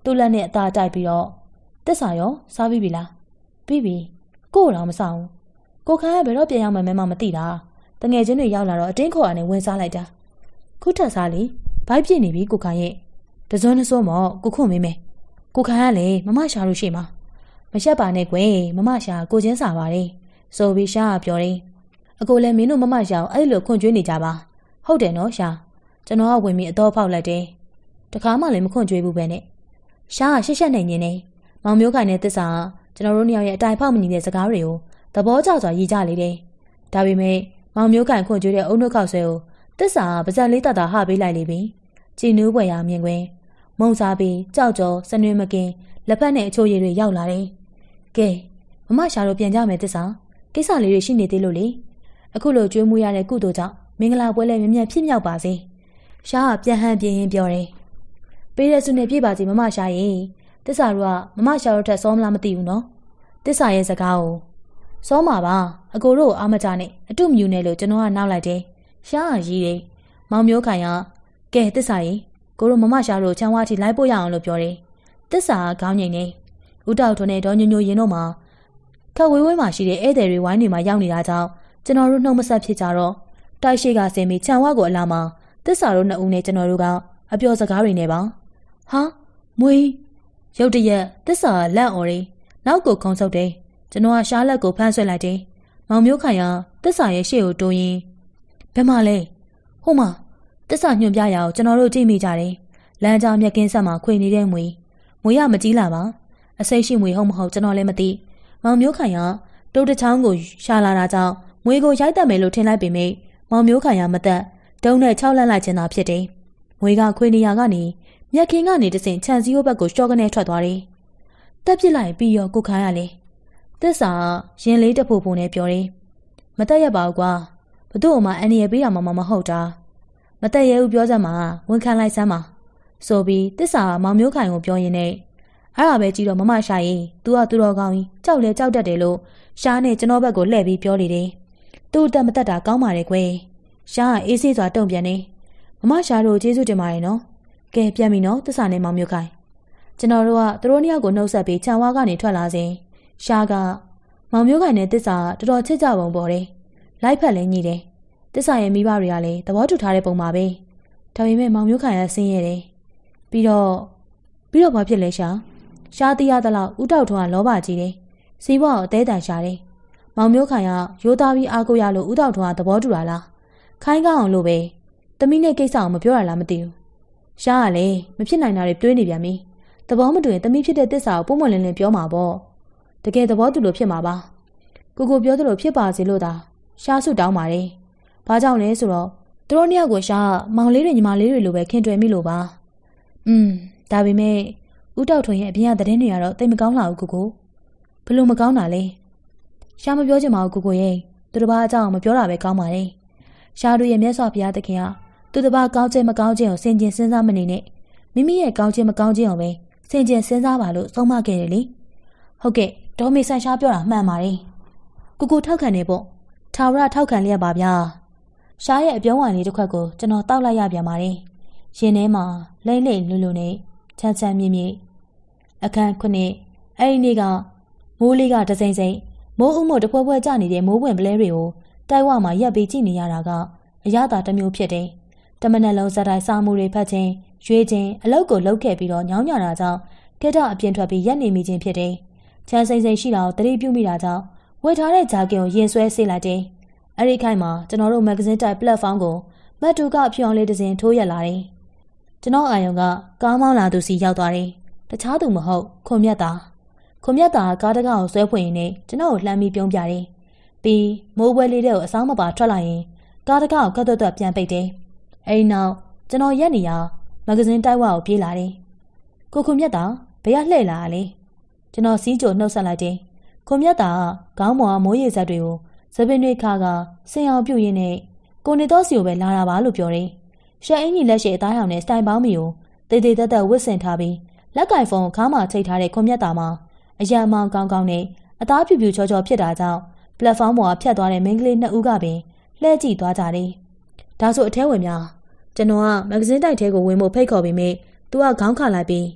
[SPEAKER 1] သူ့လက်နဲ့အသားတိုက်ပြီးတော့တစ္ဆာရောစားပြီးပြီလားပြီးပြီကို့တော့မဆောင်ကိုခန်းကဘယ်တော့ပြန်ရောက်မှန်းမမသိတာတငယ်ချင်းတွေရောက်လာတော့အတင်းခေါ်အနေဝင်စားလိုက်တာခုထက်စားလေဘိုက်ပြစ်နေပြီကိုခန်းရဲ့တစွန်းတစွန်းမော့ကိုခွန့်မေးမယ်ကိုခန်းကလေမမရှာလို့ရှိမှာမရှက်ပါနဲ့ကွယ်မမရှာကိုချင်းစာပါတယ်ဆိုပြီးရှာကပြောတယ်အကိုလည်းမင်းတို့မမရှာအောင်အဲ့လိုခွန့်ကျွေးနေကြပါဟုတ်တယ်နော်ရှာကျွန်တော်ကဝင်ပြီးအတော့ဖောက်လိုက်တယ်တခါမှလည်းမခွန့်ကျွေးဘူးပဲနဲ့ရှာကရှက်ရှက်နေနေတယ်မောင်မျိုးခိုင်နဲ့တစ္ဆာကကျွန်တော်တို့နှစ်ယောက်ရဲ့အတိုင်ဖောက်မနေတဲ့စကားတွေကိုသဘောကျစွာရည်ကြလေတယ်ဒါပေမဲ့မောင်မျိုးခိုင်ခွန့်ကျွေးတဲ့အုံနှုတ်ခောက်ဆွဲကိုတစ္ဆာကပါဇက်လေးတတဟပေးလိုက်လေပြီကြည်နူးပွေရမြင်ကွင်းမုံစားပြီးကြောက်ကြောစနွေးမကင်းလက်ဖက်နဲ့အချိုရည်တွေရောက်လာတယ်ကဲမမရှာတို့ပြန်ကြမယ်တစ္ဆာကိစ္စလေးတွေရှိနေသေးလို့လေအခုလိုကြွေးမှုရတဲ့ကုသိုလ်ကြောင့်မင်္ဂလာပွဲလည်းမြ мян ဖြစ်မြောက်ပါစေရှားကပြန်ဟန်ပြင်းရင်ပြောတယ်ပေးတဲ့ဆုနဲ့ပြပါစီမမရှာရေတစ္ဆာတို့ကမမရှာတို့ထက်စောမလားမသိဘူးနော်တစ္ဆာရဲ့စကားကိုစောမှာပါအကိုတို့အာမကြနဲ့အတုမြူနဲ့လို့ကျွန်တော်ကနောက်လိုက်တယ်ရှားကရီးတယ်မောင်မျိုးခိုင်ကကဲတစ္ဆာရေကိုတို့မမရှာတို့ချမ်းဝါချီလိုက်ပို့ရအောင်လို့ပြောတယ်တစ္ဆာကခေါင်းငိမ့်နေဦးတောက်ထွန်းနဲ့ဒေါ်ညိုညိုရင်တို့မှာခက်ဝေးဝေးမှာရှိတဲ့ဧည့်သည်တွေဝိုင်းတွေမှာရောက်နေတာကြောင့်ကျွန်တော်တို့နှုတ်မဆက်ဖြစ်ကြတော့တိုက်ရှိကဆင်းပြီးခြံဝါကိုအလာမှာတစ္ဆာတို့နှစ်ဦးနဲ့ကျွန်တော်တို့ကအပျော်စကားတွေနဲ့ပါဟာမွေရုတ်တရက်တစ္ဆာလက်အော်ရီနောက်ကိုခုံဆုပ်တယ်ကျွန်တော်ကရှားလက်ကိုဖမ်းဆွဲလိုက်တယ်မောင်မျိုးခိုင်ကတစ္ဆာရဲ့ရှေ့ကိုတိုးရင်ဘယ်မှာလဲဟိုမှာတစ္ဆာညွှန်ပြရအောင်ကျွန်တော်တို့ကြည့်မိကြတယ်လမ်းကြားမြက်ကင်းဆက်မှာခွေနေတဲ့မွေမွေရမကြီးလာပါအစိတ်ရှိမွေဟုတ်မဟုတ်ကျွန်တော်လည်းမသိမောင်မျိုးခိုင်ကတိုးတချောင်းကိုရှာလာတာကြောင့်မွေကိုရိုက်တတ်မယ်လို့ထင်လိုက်ပေမယ့်မောင်မျိုးခိုင်ကမသက်တုံးနဲ့ခြောက်လက်လိုက်ခြင်းသာဖြစ်တယ်မွေကခွေနေရကနေမြက်ခင်းကနေတဆင့်ခြံစည်းရိုးဘက်ကိုရှော့ကနေထွက်သွားတယ်တက်ပြစ်လိုက်ပြီးရောကိုခါရလေတစ္ဆာရင်လေးတဖို့ဖို့နဲ့ပြောတယ်မတက်ရပါဘူးကွာဘသူ့အမအန်ဒီရပေးတာမှမဟုတ်တာမတက်ရဲဘူးပြောစမ်းမှာဝန်ခံလိုက်စမ်းပါဆိုပြီးတစ္ဆာမောင်မျိုးခိုင်ကိုပြောရင်းနဲ့အဲ့ဒါပဲကြည့်တော့မမရှာရင် तू ကသူတော်ကောင်းကြီးကြောက်လဲကြောက်တတ်တယ်လို့ရှားနဲ့ကျွန်တော်ဘက်ကိုလှည့်ပြီးပြောနေတယ်သူ့အသက်မတက်တာကောင်းပါတယ်ကွယ်ရှားကအေးဆေးစွာတုံ့ပြန်နေမမရှားတို့ကျေးဇူးတင်ပါတယ်နော်ကဲပြန်ပြီနော်တစ္ဆာနဲ့မောင်မျိုးခိုင်ကျွန်တော်တို့ကသူတို့နှစ်ယောက်ကိုနှုတ်ဆက်ပြီးခြံဝါကနေထွက်လာစဉ်ရှားကမောင်မျိုးခိုင်နဲ့တစ္ဆာတော်တော်ချစ်ကြပုံပေါ်တယ်လိုက်ဖက်လဲညီတယ်တစ္ဆာရဲ့မိဘတွေကလည်းသဘောတူထားတဲ့ပုံပါပဲဒါပေမဲ့မောင်မျိုးခိုင်ကဆင်းရဲတယ်ပြီးတော့ပြီးတော့ဘာဖြစ်လဲရှားရှားတီးရသလောက်ဦးတောက်ထွန်းကလောဘကြီးတယ်စီးပွားကိုအသေးတန်ရှာတယ်မောင်မျိုးခိုင်ကရိုးသားပြီးအားကိုးရလို့ဦးတောက်ထွန်းကသဘောတူတာလားခိုင်းကောင်းအောင်လို့ပဲသမီးနဲ့ကိစ္စအောင်မပြောရလားမသိဘူးရှားကလည်းမဖြစ်နိုင်တာတွေတွေးနေပြန်ပြီသဘောမတူရင်သမီးဖြစ်တဲ့တစ္ဆာကိုပုံမလင်းလင်းပြောမှာပေါ့တကယ်သဘောတူလို့ဖြစ်မှာပါကိုကိုပြောသလိုဖြစ်ပါစေလို့သာရှားဆုတောင်းပါတယ်ဘာကြောင့်လဲဆိုတော့သူတို့နှစ်ယောက်ကိုရှားမောင်လေးတွေညီမလေးတွေလိုပဲခင်တွယ်မိလို့ပါอืมဒါပေမဲ့ဦးတောက်ထွန်းရဲ့အပြင်ကသတင်းတွေကတော့တိတ်မကောင်းလာဘူးကိုကိုဘလို့မကောင်းတာလဲရှားမပြောချင်ပါဘူးကိုကိုရဲ့သူတစ်ပါးအကြောင်းမပြောတာပဲကောင်းပါတယ်ရှားတို့ရဲ့မျက်စောဘုရားသခင်ကသူတစ်ပါးကောင်းခြင်းမကောင်းခြင်းကိုစင်ကြင်စဉ်းစားမနေနဲ့မိမိရဲ့ကောင်းခြင်းမကောင်းခြင်းကိုပဲစင်ကြင်စဉ်းစားပါလို့ဆုံးမခဲ့တယ်လေဟုတ်ကဲ့ဒေါ်မေဆန်ရှားပြောတာမှန်ပါတယ်ကိုကိုထောက်ခံနေပေါ့ထာဝရထောက်ခံလျက်ပါဗျာရှားရဲ့အပြုံးဝိုင်လေးတစ်ခွက်ကိုကျွန်တော်တောက်လိုက်ရပြန်ပါတယ်ရင်ထဲမှာလိမ့်လိမ့်လူလူနဲ့ချမ်းချမ်းမြေ့မြေ့အခန်းခုနှစ်အဲ့ဒီနေ့ကမိုးလေးကတစိမ့်စိမ့်မိုးဥမို့တဖွဲဖွဲကျနေတဲ့မိုးပွင့်ပလဲတွေကိုတိုက်ဝမှာရက်ပြီးကြည့်နေရတာကအရသာတစ်မျိုးဖြစ်တယ်တမနက်လုံးစက်တိုင်းစာမှုတွေဖတ်ခြင်းရွေးခြင်းအလုပ်ကိုလုပ်ခဲ့ပြီးတော့ညောင်းညတာကြောင့်ကိတ္တအပြင်ထွက်ပြီးရက်နေမိခြင်းဖြစ်တယ်ချမ်းစိမ့်စိမ့်ရှိတာကိုတတိပြုမိတာကြောင့်ဝယ်ထားတဲ့ဂျာကင်ကိုရင်ဆွဲဆေးလိုက်တယ်အဲ့ဒီခိုင်မှာကျွန်တော်တို့မဂ္ဂဇင်းတိုက်ပလက်ဖောင်းကိုမတ်တူကဖြောင်းလေးတစ်စင်ထိုးရက်လာတယ်ကျွန်တော်အာယုံကကားမောင်းလာသူစီရောက်သွားတယ်တခြားသူမဟုတ်ခွန်မြတ်တာခွန်မြတ်တာကားတကားကိုဆွဲဖွင့်ရင်းနဲ့ကျွန်တော်ကိုလှမ်းပြီးပြုံးပြတယ်ပြီးမိုးပွဲလေးတဲ့ကိုအဆောင်မပါထွက်လာရင်ကားတကားကိုကတ်သွက်သွက်ပြန်ပိတ်တယ်အဲဒီနောက်ကျွန်တော်ရက်နေရမဂ္ဂဇင်းတိုက်ဝါကိုပြေးလာတယ်ကိုခွန်မြတ်တာဘယ်ရလှည့်လာလဲကျွန်တော်စီးကြိုနှုတ်ဆက်လိုက်တယ်ခွန်မြတ်တာကခေါင်းပေါ်ကမိုးရေစက်တွေကိုသပင်တွေခါကဆင်အောင်ပြုတ်ရင်းနဲ့ကိုနေတော့စီကိုပဲလာတာပါလို့ပြောတယ်ရှက်အင်းကြီးလက်ရှိအသားရောင်နဲ့စတိုင်ပေါင်းမီကိုတေးသေးတက်တက်ဝစ်ဆင်ထားပြီးလက်ကင်ဖုန်းခါးမှာချိတ်ထားတဲ့ခွန်မြတ်တာမှာအရန်မောင်ကောင်းကောင်းနဲ့အသားဖြူဖြူချောချောဖြစ်တာကြောင့်ပလက်ဖောင်းပေါ်ကဖြတ်သွားတဲ့မိန်းကလေးနှစ်ဦးကပင်လှည့်ကြည့်သွားကြတယ်။ဒါဆိုအထဲဝင်များကျွန်တော်ကမဂ္ဂဇင်းတိုက်ထဲကိုဝင်ဖို့ဖိတ်ခေါ်ပြီးမြဲသူကခေါင်းခါလိုက်ပြီး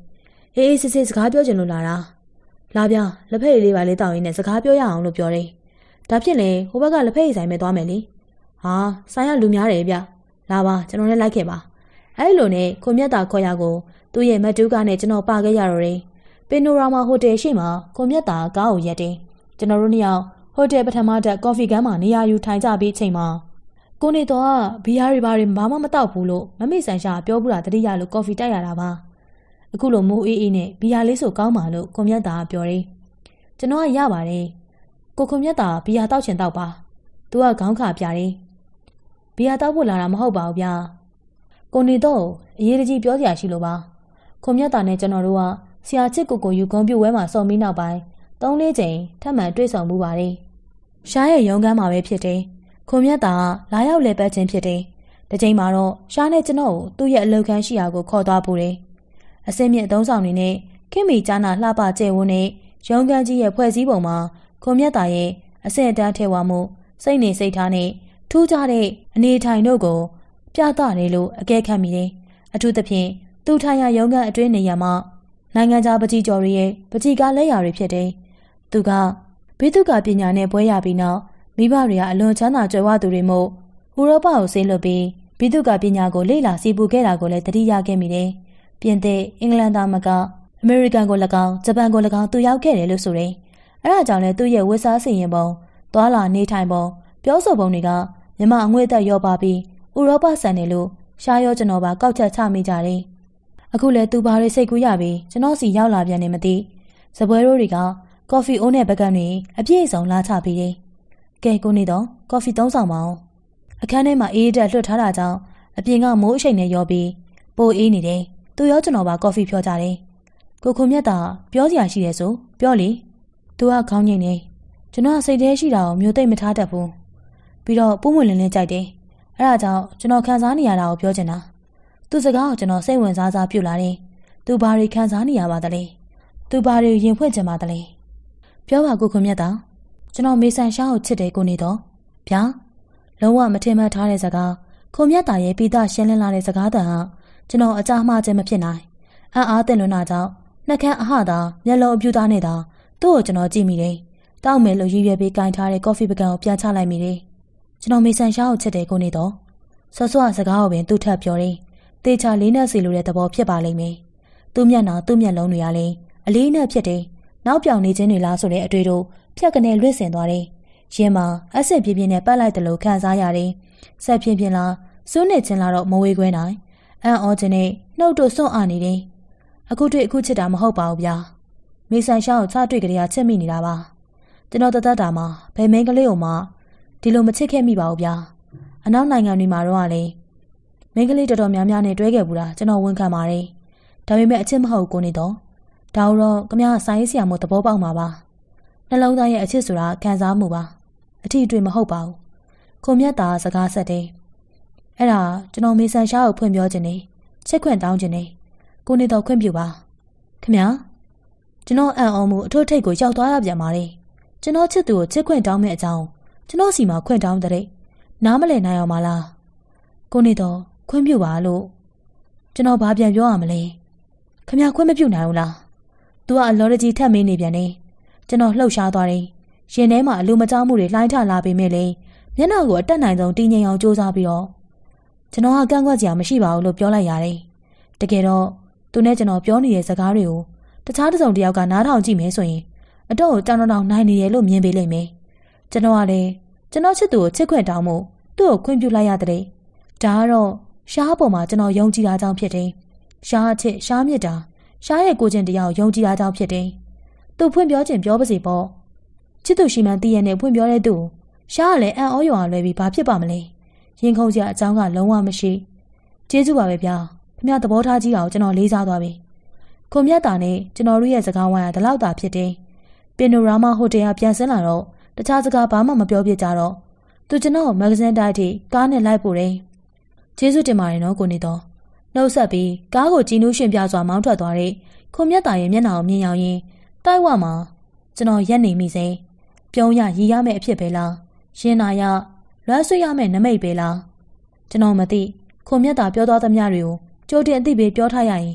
[SPEAKER 1] အေးအေးစစ်စစ်စကားပြောချင်လို့လာတာလာပြလက်ဖက်ရည်လေးပါလေးတောင်းရင်းနဲ့စကားပြောရအောင်လို့ပြောတယ်ဒါဖြစ်လေဟိုဘက်ကလက်ဖက်ရည်ဆိုင်မဲ့သွားမယ်လေဟာဆိုင်ရလူများတယ်ဗျလာပါကျွန်တော်လည်းလိုက်ခဲ့ပါအဲ့လိုနဲ့ခွန်မြတ်တာခေါ်ရကိုသူ့ရဲ့မတ်တူးကားနဲ့ကျွန်တော်ပါခဲ့ရတော့တယ်ပင်နိုရာမာဟိုတယ်ရှိမှခွန်မြတ်တာကားကိုရက်တယ်ကျွန်တော်တို့နှစ်ယောက်ဟိုတယ်ပထမတက်ကော်ဖီကန်းမှာနေရာယူထိုင်ကြပြီးချိန်မှာကိုနေတော့ဘီယာတွေဘာတွေဘာမှမတောက်ဘူးလို့မမေ့ဆန်ရှာပြောဘူးတာတတိယလို့ကော်ဖီတိုက်ရတာပါအခုလိုမိုးအေးအေးနဲ့ဘီယာလေးဆိုကောင်းပါလို့ခွန်မြတ်တာပြောတယ်ကျွန်တော်ကရပါတယ်ကိုခွန်မြတ်တာဘီယာတောက်ချင်တောက်ပါသူကခေါင်းခါပြတယ်ဘီယာတောက်ဖို့လာတာမဟုတ်ပါဘူးဗျာကိုနေတော့အရေးကြီးပြောစရာရှိလို့ပါခွန်မြတ်တာနဲ့ကျွန်တော်တို့ကဆရာချစ်ကိုကိုယူကွန်ပျူဝဲမှာစုံပြီးနောက်ပိုင်းသုံးလေးချိန်ထပ်မံတွေ့ဆုံမှုပါတယ်ရှားရဲ့ရုံးခန်းမှာပဲဖြစ်တယ်ခွန်မြတ်တာလာရောက်လဲပတ်ခြင်းဖြစ်တယ်ဒီချိန်မှာတော့ရှားနဲ့ကျွန်တော်ကိုသူ့ရဲ့အလုပ်ခန်းရှိရာကိုခေါ်သွားပို့တယ်အစင်းမြင့်အသုံးဆောင်တွေနဲ့ခင်မီကြားနာလှပကျဲဝန်းနဲ့ရုံးခန်းကြီးရဲ့ဖွဲ့စည်းပုံမှာခွန်မြတ်တာရဲ့အဆင့်အတန်းထဲဝါမှုစိတ်နေစိတ်ထားနဲ့ထူးခြားတဲ့အနေထိုင်တို့ကိုပြသတယ်လို့အကဲခတ်မိတယ်အထူးသဖြင့်သူထိုင်ရာရုံးခန်းအတွင်းနေရာမှာနိုင်ငံခြားပကြီးကျော်တွေရဲ့ပကြီးကားလက်ရာတွေဖြစ်တယ်သူကဘိသုကာပညာနဲ့ဘွဲရပြီးနောက်မိဘတွေကအလွန်ချမ်းသာကြွယ်ဝသူတွေမို့ဥရောပကိုဆင်းလွတ်ပြီးဘိသုကာပညာကိုလေ့လာစီးပူခဲ့တာကိုလည်းသတိရခဲ့မိတယ်ပြင်သစ်အင်္ဂလန်သားမကအမေရိကန်ကို၎င်းဂျပန်ကို၎င်းသူရောက်ခဲ့တယ်လို့ဆိုတယ်အဲဒါကြောင့်လည်းသူ့ရဲ့ဝတ်စားစီရင်ပုံသွာလာနေထိုင်ပုံပြောဆိုပုံတွေကမြမအငွေ့သက်ရောပါပြီးဥရောပဆန်တယ်လို့ရှားရောကျွန်တော်ပါကောက်ချက်ချမိကြတယ်အခုလဲသူဘာတွေစိတ်ကူးရပြီးကျွန်တော်စီရောက်လာပြန်နေမသိစပွဲရိုးတွေကကော်ဖီအိုးနဲ့ပကံတွေအပြည့်အစုံလာချပြီးတယ်ကဲကိုနေတော့ကော်ဖီသုံးဆောင်ပါအောင်အခန်းထဲမှာအေးတက်လွှတ်ထားတာကြောင့်အပြင်ကမိုးအရှိန်နဲ့ရောပြီးပိုအေးနေတယ်သူရောကျွန်တော်ပါကော်ဖီဖြောကြတယ်ကိုခုမြတ်တာပြောစရာရှိတယ်ဆိုပြောလေသူကခေါင်းငိမ့်နေကျွန်တော်စိတ်ထဲရှိတာကိုမျိုးသိမ့်မထားတတ်ဘူးပြီးတော့ပုံမှန်လင်းလင်းကြိုက်တယ်အဲဒါကြောင့်ကျွန်တော်ခံစားနေရတာကိုပြောချင်တာသူစကားကိုကျွန်တော်စိတ်ဝင်စားစားပြုတ်လာတယ်သူဘာတွေခံစားနေရပါသလဲသူဘာတွေရင်ဖွင့်ချင်ပါသလဲပြောပါကိုခုမြတ်တာကျွန်တော်မေဆန်ရှားကိုချစ်တယ်ကိုနေတော့ဗျာလုံးဝမထင်မှတ်ထားတဲ့စကားခုမြတ်တာရဲ့ပိသရှင်းလင်းလာတဲ့စကားတန်ဟာကျွန်တော်အကြမှားခြင်းမဖြစ်နိုင်အံ့အားသင့်လွန်းတာကြောင့်နှက်ခမ်းအဟသာမျက်လုံးအပြူသားနဲ့သာသူ့ကိုကျွန်တော်ကြည့်မိတယ်တောက်မယ်လို့ရည်ရွယ်ပြီးကင်ထားတဲ့ကော်ဖီပကံကိုပြန်ချလိုက်မိတယ်ကျွန်တော်မေဆန်ရှားကိုချစ်တယ်ကိုနေတော့ဆော့ဆော့စကားကိုပင်သူ့ထပ်ပြောတယ်တေချာလေးနဲ့စီလိုတဲ့သဘောဖြစ်ပါလိမ့်မယ်သူ့မျက်နှာသူ့မျက်လုံးတွေကလည်းအလေးနဲ့ဖြစ်တယ်နောက်ပြောင်နေခြင်းတွေလားဆိုတဲ့အတွေ့တို့ဖြတ်ကနေလွင့်စင်သွားတယ်ရင်မှာအဆစ်ပြင်းပြင်းနဲ့ပတ်လိုက်တယ်လို့ခံစားရတယ်ဆက်ပြင်းပြင်းလားစိုးနေခြင်းလားတော့မဝေးခွဲနိုင်အံ့ဩခြင်းနဲ့နှုတ်တို့စွန့်အားနေတယ်အခုတွေ့အခုချစ်တာမဟုတ်ပါဘူးဗျာမေဆန်ရှားကိုချတွေ့ကြရချစ်မိနေတာပါကျွန်တော်တသက်တာမှာဘယ်မိန်းကလေးကိုမှဒီလိုမချစ်ခဲ့မိပါဘူးဗျာအနောက်နိုင်ငံတွေမှာတော့လေမိန်းကလေးတော်တော်များများနဲ့တွဲခဲ့ဘူးလားကျွန်တော်ဝန်ခံပါတယ်ဒါပေမဲ့အချစ်မဟုတ်ကိုနေတော့ဒါတော့ကမစာရေးဆရာမို့သဘောပေါက်မှာပါနှလုံးသားရဲ့အချစ်ဆိုတာခံစားမှုပါအထီးအတွေ့မဟုတ်ပါဘူးခုံမြတ်တာစကားဆက်တယ်အဲ့ဒါကျွန်တော်မေဆန်ရှားကိုဖွင့်ပြောခြင်းနေချစ်ခွင့်တောင်းခြင်းနေကိုနေတော့ခွင့်ပြုပါခင်ဗျာကျွန်တော်အံ့ဩမှုအထွတ်ထိပ်ကိုရောက်သွားရပြန်ပါလေကျွန်တော်ချစ်သူကိုချစ်ခွင့်တောင်းမဲ့အကြောင်းကျွန်တော်စီမှာခွင့်တောင်းတဲ့နားမလည်နိုင်အောင်မလားကိုနေတော့ခွင့်ပြုပါလို့ကျွန်တော်ဘာပြန်ပြောရမလဲခင်ဗျာခွင့်မပြုနိုင်ဘူးလားသူကအလော်ရကြီးထပ်မင်းနေပြန်နေကျွန်တော်လှုပ်ရှားသွားတယ်ရင်ထဲမှာအလိုမကြောက်မှုတွေလှိုင်းထလာပေမဲ့လေမျက်နှာကိုအတက်နိုင်ဆုံးတင်းငြိမ်အောင်စူးစမ်းပြီးတော့ကျွန်တော်ကကန့်ကွက်စရာမရှိပါဘူးလို့ပြောလိုက်ရတယ်တကယ်တော့သူနဲ့ကျွန်တော်ပြောနေတဲ့စကားတွေကိုတခြားတစ်စုံတစ်ယောက်ကနားထောင်ကြည့်မယ်ဆိုရင်အတော့ကိုတောင်းတောင်းနိုင်နေရလို့မြင်ပေလိမ့်မယ်ကျွန်တော်ကလည်းကျွန်တော်ချစ်သူကိုချစ်ခွင့်တောင်းမှုသူ့ကိုခွင့်ပြုလိုက်ရတဲ့ဒါကတော့ရှားပေါ်မှာကျွန်တော်ယုံကြည်တာကြောင့်ဖြစ်တယ်ရှားအချစ်ရှားမြတ်တာရှားရဲ့ကိုချင်းတရားကိုယုံကြည်တာကြောင့်ဖြစ်တယ်သူဖွင့်ပြောခြင်းပြောပါစေပေါ့ချစ်သူရှိမှန်းသိရတဲ့ဖွင့်ပြောတဲ့သူရှားကလည်းအံ့ဩရွာလွယ်ပြီးဘာဖြစ်ပါမလဲရင်ခုန်စရာအကြောင်းကလုံးဝမရှိကျေးဇူးပါပဲဗျာခင်ဗျားသဘောထားကြီးအောင်ကျွန်တော်လေးစားသွားပြီခုံမြတ်တာနဲ့ကျွန်တော်တို့ရဲ့စကားဝိုင်းကဒီလောက်တာဖြစ်တယ်ပင်နိုရာမာဟိုတယ်ကပြန်ဆင်းလာတော့တခြားစကားဘာမှမပြောပြကြတော့သူကျွန်တော်မဂ္ဂဇင်းတိုက်ထိကားနဲ့လိုက်ပို့တယ်ကျေးဇူးတင်ပါတယ်နော်ကိုနေတော့နှုတ်ဆက်ပြီးကားကိုကြည်နူးရှင်ပြစွာမောင်းထွက်သွားတဲ့ခုံမြတ်တာရဲ့မျက်နှာကိုမြင်ရောက်ရင်းတိုက်ဝမှာကျွန်တော်ရက်နေမိစေပြုံးရရည်ရမယ့်အဖြစ်ပဲလားရင်နာရလွှမ်းဆွေးရမယ့်နမိတ်ပဲလားကျွန်တော်မသိခုံမြတ်တာပြောသွားသမျှတွေကိုကြိုတင်အသိပေးပြောထားရရင်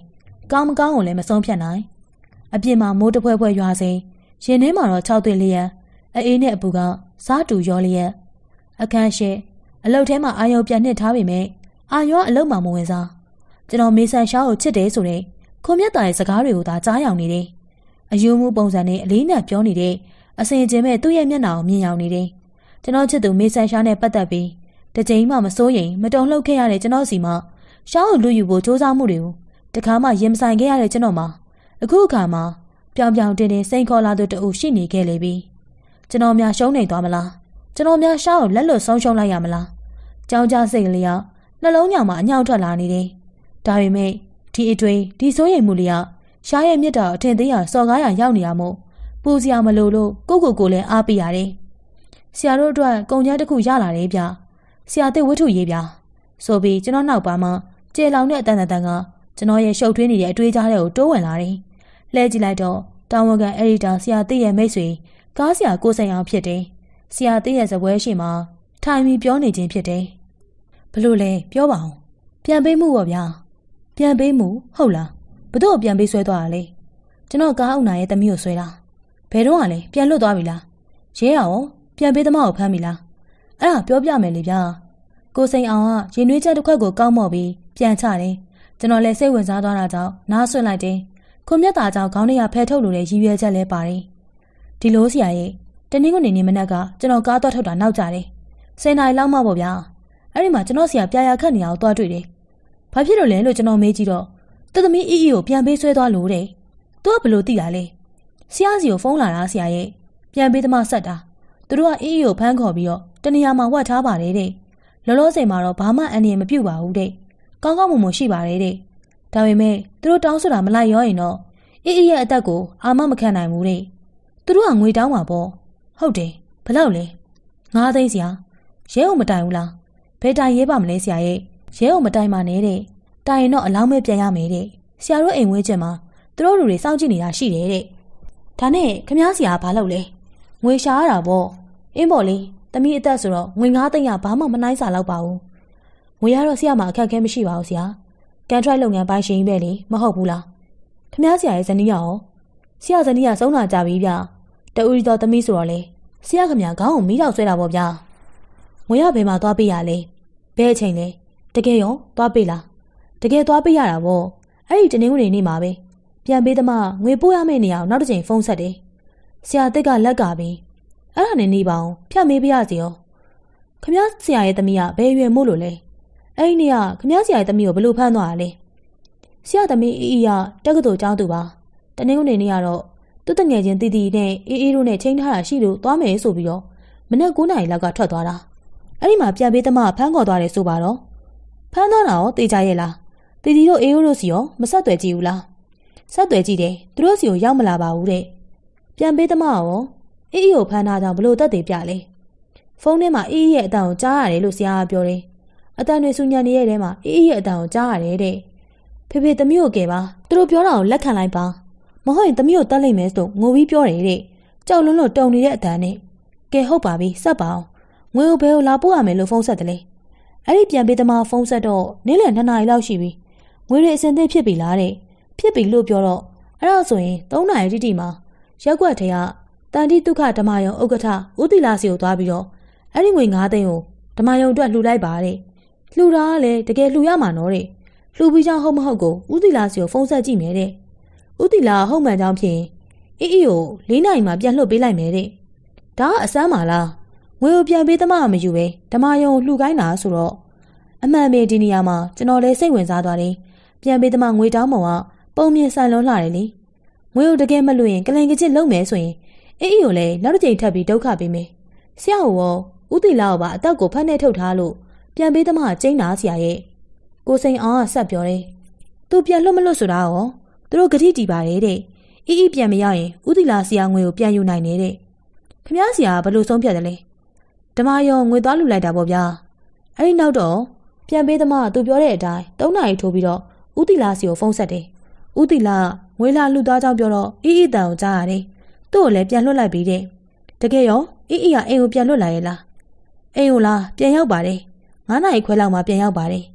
[SPEAKER 1] ကောင်းမကောင်းကိုလည်းမဆုံးဖြတ်နိုင်အပြစ်မှာမိုးတဖွဲဖွဲရွာစေရင်ထဲမှာတော့၆သွေးလျက်အေးနဲ့အပူကစားတူရောလျက်အခန်းရှိအလုတ်ထဲမှာအာယုံပြန်နှစ်ထားပေမဲ့အာရောအလုတ်မှမဝင်စားကျွန်တော်မေဆန်ရှားကိုချစ်တယ်ဆိုတဲ့ခွန်မြတ်သားရဲ့စကားတွေကိုသာကြားရောက်နေတယ်အယူမှုပုံစံနဲ့အလေးနဲ့ပြောနေတဲ့အစဉ်ချင်းမဲ့သူ့ရဲ့မျက်နှာကိုမြင်ရောက်နေတယ်ကျွန်တော်ချစ်သူမေဆန်ရှားနဲ့ပတ်သက်ပြီးတစ်ချိန်မှမစိုးရင်မတုံ့လှုပ်ခဲ့ရတဲ့ကျွန်တော်စီမှာရှားကိုလူယူဖို့စ조사မှုတွေကိုတခါမှရင်မဆိုင်ခဲ့ရတဲ့ကျွန်တော်မှာအခုအခါမှာပြောင်ပြောင်တင်းတင်းစိန်ခေါ်လာသူတအုပ်ရှိနေခဲ့လေပြီကျွန်တော်များရှုံးနေသွားမလားကျွန်တော်များရှားကိုလက်လွတ်ဆုံးရှုံးလိုက်ရမလားကြောင်းကြားစိတ်ကလေးကနှလုံးညောင်မှာအညောင်ထွက်လာနေတယ်ဒါပေမဲ့ဒီအတွေ့ဒီစိုးရိမ်မှုလေးကရှားရဲ့မြစ်တာအထင်သေးရစော်ကားရရောက်နေရမို့ပူစရာမလိုလို့ကိုကိုကိုလည်းအားပေးရတယ်ဆရာတို့အတွက်ကုန်ကျန်းတစ်ခုရလာတယ်ဗျဆရာသစ်ဝတ္ထုရေးဗျဆိုပြီးကျွန်တော်နောက်ပါမှကျေလောင်တဲ့အတန်တန်ကကျွန်တော်ရဲ့ရှုပ်ထွေးနေတဲ့အတွေးကြားတွေကိုတိုးဝင်လာတယ်လှည့်ကြည့်လိုက်တော့တာဝန်ခံအရီတာဆရာသစ်ရဲ့မိတ်ဆွေကားဆရာကိုစိန်အောင်ဖြစ်တယ်ဆရာသစ်ရဲ့ဇပွဲရှိမှာထိုင်ပြီးပြောနေခြင်းဖြစ်တယ်ဘလို့လဲပြောပါအောင်ပြန်ပေးမှုပေါ့ဗျာပြန်ပေးမှုဟုတ်လားဘသူ့ကိုပြန်ပေးဆွဲသွားတာလဲကျွန်တော်ကားအုပ်နာရဲ့သမီးကိုဆွဲတာဘယ်တော့ကလဲပြန်လွတ်သွားပြီလားရဲရအောင်ပြန်ပေးသမားကိုဖမ်းပြီလားအဲ့ဒါပြောပြမယ်လေဗျာကိုစိန်အောင်ကရင်နွေးချက်တစ်ခွက်ကိုကောက်မော့ပြီးပြန်ချတယ်ကျွန်တော်လည်းစိတ်ဝင်စားသွားတာကြောင့်နားဆွင့်လိုက်တယ်ခွန်မြတ်သားကြောင့်ခေါင်းထဲကဖဲထုတ်လို့တဲ့ရည်ရွယ်ချက်လဲပါတယ်ဒီလိုဆရာရဲ့တနင်္ဂနွေနေ့မနက်ကကျွန်တော်ကားသွားထုတ်တာနောက်ကြတယ်ဆယ်နာရီလောက်မှပေါ့ဗျာအဲ့ဒီမှာကျွန်တော်ဆရာပြာရခတ်နေအောင်သွားတွေ့တယ်ဘာဖြစ်လို့လဲလို့ကျွန်တော်မေးကြည့်တော့တသမီးအီအီကိုပြန်ပေးဆွဲသွားလို့တဲ့သူကဘလို့သိတာလဲဆရာစီကိုဖုန်းလာတာဆရာရဲ့ပြန်ပေးသမားဆက်တာသူတို့ကအီအီကိုဖမ်းခေါ်ပြီးတော့တနေရာမှာဝတ်ထားပါတယ်တဲ့လောလောဆယ်မှာတော့ဘာမှအန္တရာယ်မပြုတ်ပါဘူးတဲ့ကောင်းကောင်းမွန်မွန်ရှိပါတယ်တဲ့ဒါပေမဲ့သူတို့တောင်းဆိုတာမလိုက်ရောရင်တော့အီအီရဲ့အသက်ကိုအာမမခံနိုင်ဘူးတဲ့သူတို့ကငွေတောင်းမှာပေါ့ဟုတ်တယ်ဘယ်လောက်လဲငါးသိန်းဆရာရဲအောင်မတိုင်ဘူးလားဘယ်တိုင်ရဲပါမလဲဆရာရဲ့ရဲအောင်မတိုင်ပါနဲ့တဲ့တိုင်ရင်တော့အလောင်းမဲပြန်ရမယ်တဲ့ဆရာတို့အိမ်ဝဲချက်မှာသူတို့လူတွေစောင့်ကြည့်နေတာရှိတယ်တဲ့ဒါနဲ့ခမားဆရာကဘာလုပ်လဲငွေရှာရတာပေါ့အင်းပေါ့လေသမီးအသက်ဆိုတော့ငွေငါးသိန်းကဘာမှမနှိုင်းစာလောက်ပါဘူးငွေရတော့ဆရာမှာအခက်အခဲမရှိပါဘူးဆရာကန်ထရိုက်လုပ်ငန်းပိုင်းရှင်ပဲလေမဟုတ်ဘူးလားခမားဆရာရဲ့ဇနီးရောဆရာဇနီးကဆုံးလာကြပြီဗျတူရီတော်သမီးဆိုတော့လေဆရာခမားခေါင်းကိုမီးတောက်ဆွဲတာပေါ့ဗျာငွေရဘယ်မှာသွားပေးရလဲဘယ်အချိန်လဲတကယ်ရောသွားပေးလားတကယ်သွားပေးရတာပေါ့အဲ့ဒီတနင်္ဂနွေနေ့မှာပဲပြန်ပေးသမားငွေပို့ရမယ့်နေရာကိုနောက်တစ်ချိန်ဖုန်းဆက်တယ်ဆရာတစ်ကလက်ကပြီးအဲ့ဒါနဲ့နေပါအောင်ဖြတ်မေးပြရစီရောခမ ्या ဆရာရဲ့သမီးကဘယ်ရွယ်မို့လို့လဲအဲ့ဒီနေ့ကခမ ्या ဆရာရဲ့သမီးကိုဘလို့ဖမ်းသွားတာလဲဆရာသမီးအီအီကတက္ကသိုလ်ကျောင်းသူပါတနင်္ဂနွေနေ့ကတော့သူ့တငယ်ချင်းတီတီနဲ့အေးအေးတို့နဲ့ချိန်ထားတာရှိလို့သွားမယ်ဆိုပြီးတော့မနေ့၉နာရီလောက်ကထွက်သွားတာအဲ့ဒီမှာပြန်ပေးသမားဖမ်းခေါ်သွားတယ်ဆိုပါတော့ဖမ်းသွားတာရောတေးကြရဲ့လားတီတီတို့အေးအေးတို့စီရောမဆက်သွယ်ကြည့်ဘူးလားဆက်သွယ်ကြည့်တယ်သူတို့စီကိုရောက်မလာပါဘူးတဲ့ပြန်ပေးသမားရောအေးအေးကိုဖမ်းထားကြောင်ဘလို့တက်သေးပြလဲဖုန်းထဲမှာအေးအေးရဲ့အတန်ကိုကြားရတယ်လို့ဆရာကပြောတယ်အတန်တွေဆူညံနေတဲ့ထဲမှာအေးအေးရဲ့အတန်ကိုကြားရတယ်တဲ့ဖေဖေသမီးကိုကယ်ပါသူတို့ပြောတာကိုလက်ခံလိုက်ပါမဟုတ်ရင်သမီးကိုတတ်လိုက်မယ်ဆိုငိုပြီးပြောတယ်တဲ့ကြောက်လွန်းလို့တုံနေတဲ့အတန်နဲ့ကဲဟုတ်ပါပြီဆက်ပါအောင်ငွေကိုဘယ်ကိုလာပို့ရမယ်လို့ဖုန်းဆက်တယ်လေအဲ့ဒီပြန်ပေးသမားဖုန်းဆက်တော့နေ့လယ်နှစ်နာရီလောက်ရှိပြီငွေတွေအစင်သိဖြစ်ပြီလားတဲ့ဖြစ်ပြီလို့ပြောတော့အဲ့ဒါဆိုရင်သုံးနာရီတိတိမှာရက်ွက်ထဲကတန်တိဒုက္ခဓမ္မယုံဥက္ကဋ္ဌဦးတီလာစီကိုသွားပြီးတော့အဲ့ဒီငွေငါးသိန်းကိုဓမ္မယုံအတွက်လှူလိုက်ပါတဲ့လှူတာကလည်းတကယ်လှူရမှာနော်တဲ့လှူပြီးကြောင်းဟုတ်မဟုတ်ကိုဦးတီလာစီကိုဖုန်းဆက်ကြည့်မယ်တဲ့ဦးတီလာဟုတ်မှန်ကြောင်းဖြင့်အေးအေးကိုလေးနိုင်မှာပြန်လှုပ်ပေးလိုက်မယ်တဲ့ဒါကအစမ်းပါလားငွေကိုပြန်ပေးသမားမယူပဲဓမ္မယုံလှူခိုင်းတာဆိုတော့အမှန်ပဲဒီနေရာမှာကျွန်တော်လည်းစိတ်ဝင်စားသွားတယ်ပြန်ပေးသမားငွေတောင်းပုံကပုံမြင်ဆန်လွန်းလာတယ်လေငွေကိုတကယ်မလို့ရင်ကလင်ကချစ်လုံးမယ်ဆိုရင်အေးအေးကိုလည်းနောက်တစ်ချိန်ထပ်ပြီးဒုက္ခပေးမယ်ဆရာကရောဦးတီလာကပါအသက်ကိုဖက်နဲ့ထုတ်ထားလို့ပြန်ပေးသမားကျင်းတာဆရာရဲ့ကိုစိန်အောင်ကဆက်ပြောတယ်သူပြန်လွတ်မလွတ်ဆိုတာရောသူတို့ဂတိတီပါတယ်တဲ့အေးအေးပြန်မရရင်ဦးတီလာဆရာငွေကိုပြန်ယူနိုင်တယ်ခမ ्या ဆရာကဘလို့ဆုံးဖြတ်တယ်လဲဓမ္မယုံငွေသွားလူလိုက်တာပေါ့ဗျာအဲ့ဒီနောက်တော့ပြန်ပေးသမားသူပြောတဲ့အတိုင်း၃နာရီထိုးပြီးတော့ဦးတီလာစီကိုဖုန်းဆက်တယ်ဦးတီလာငွေလာလှူသွားကြောင်းပြောတော့အေးအေးတန်ကိုကြားရတယ်သူ့ကိုလည်းပြန်လွှတ်လိုက်ပြီးတဲ့တကယ်ရောအေးအေးကအိမ်ကိုပြန်လွှတ်လာရဲ့လားအိမ်ကိုလားပြန်ရောက်ပါတယ်ငါးနာရီခွဲလောက်မှပြန်ရောက်ပါတယ်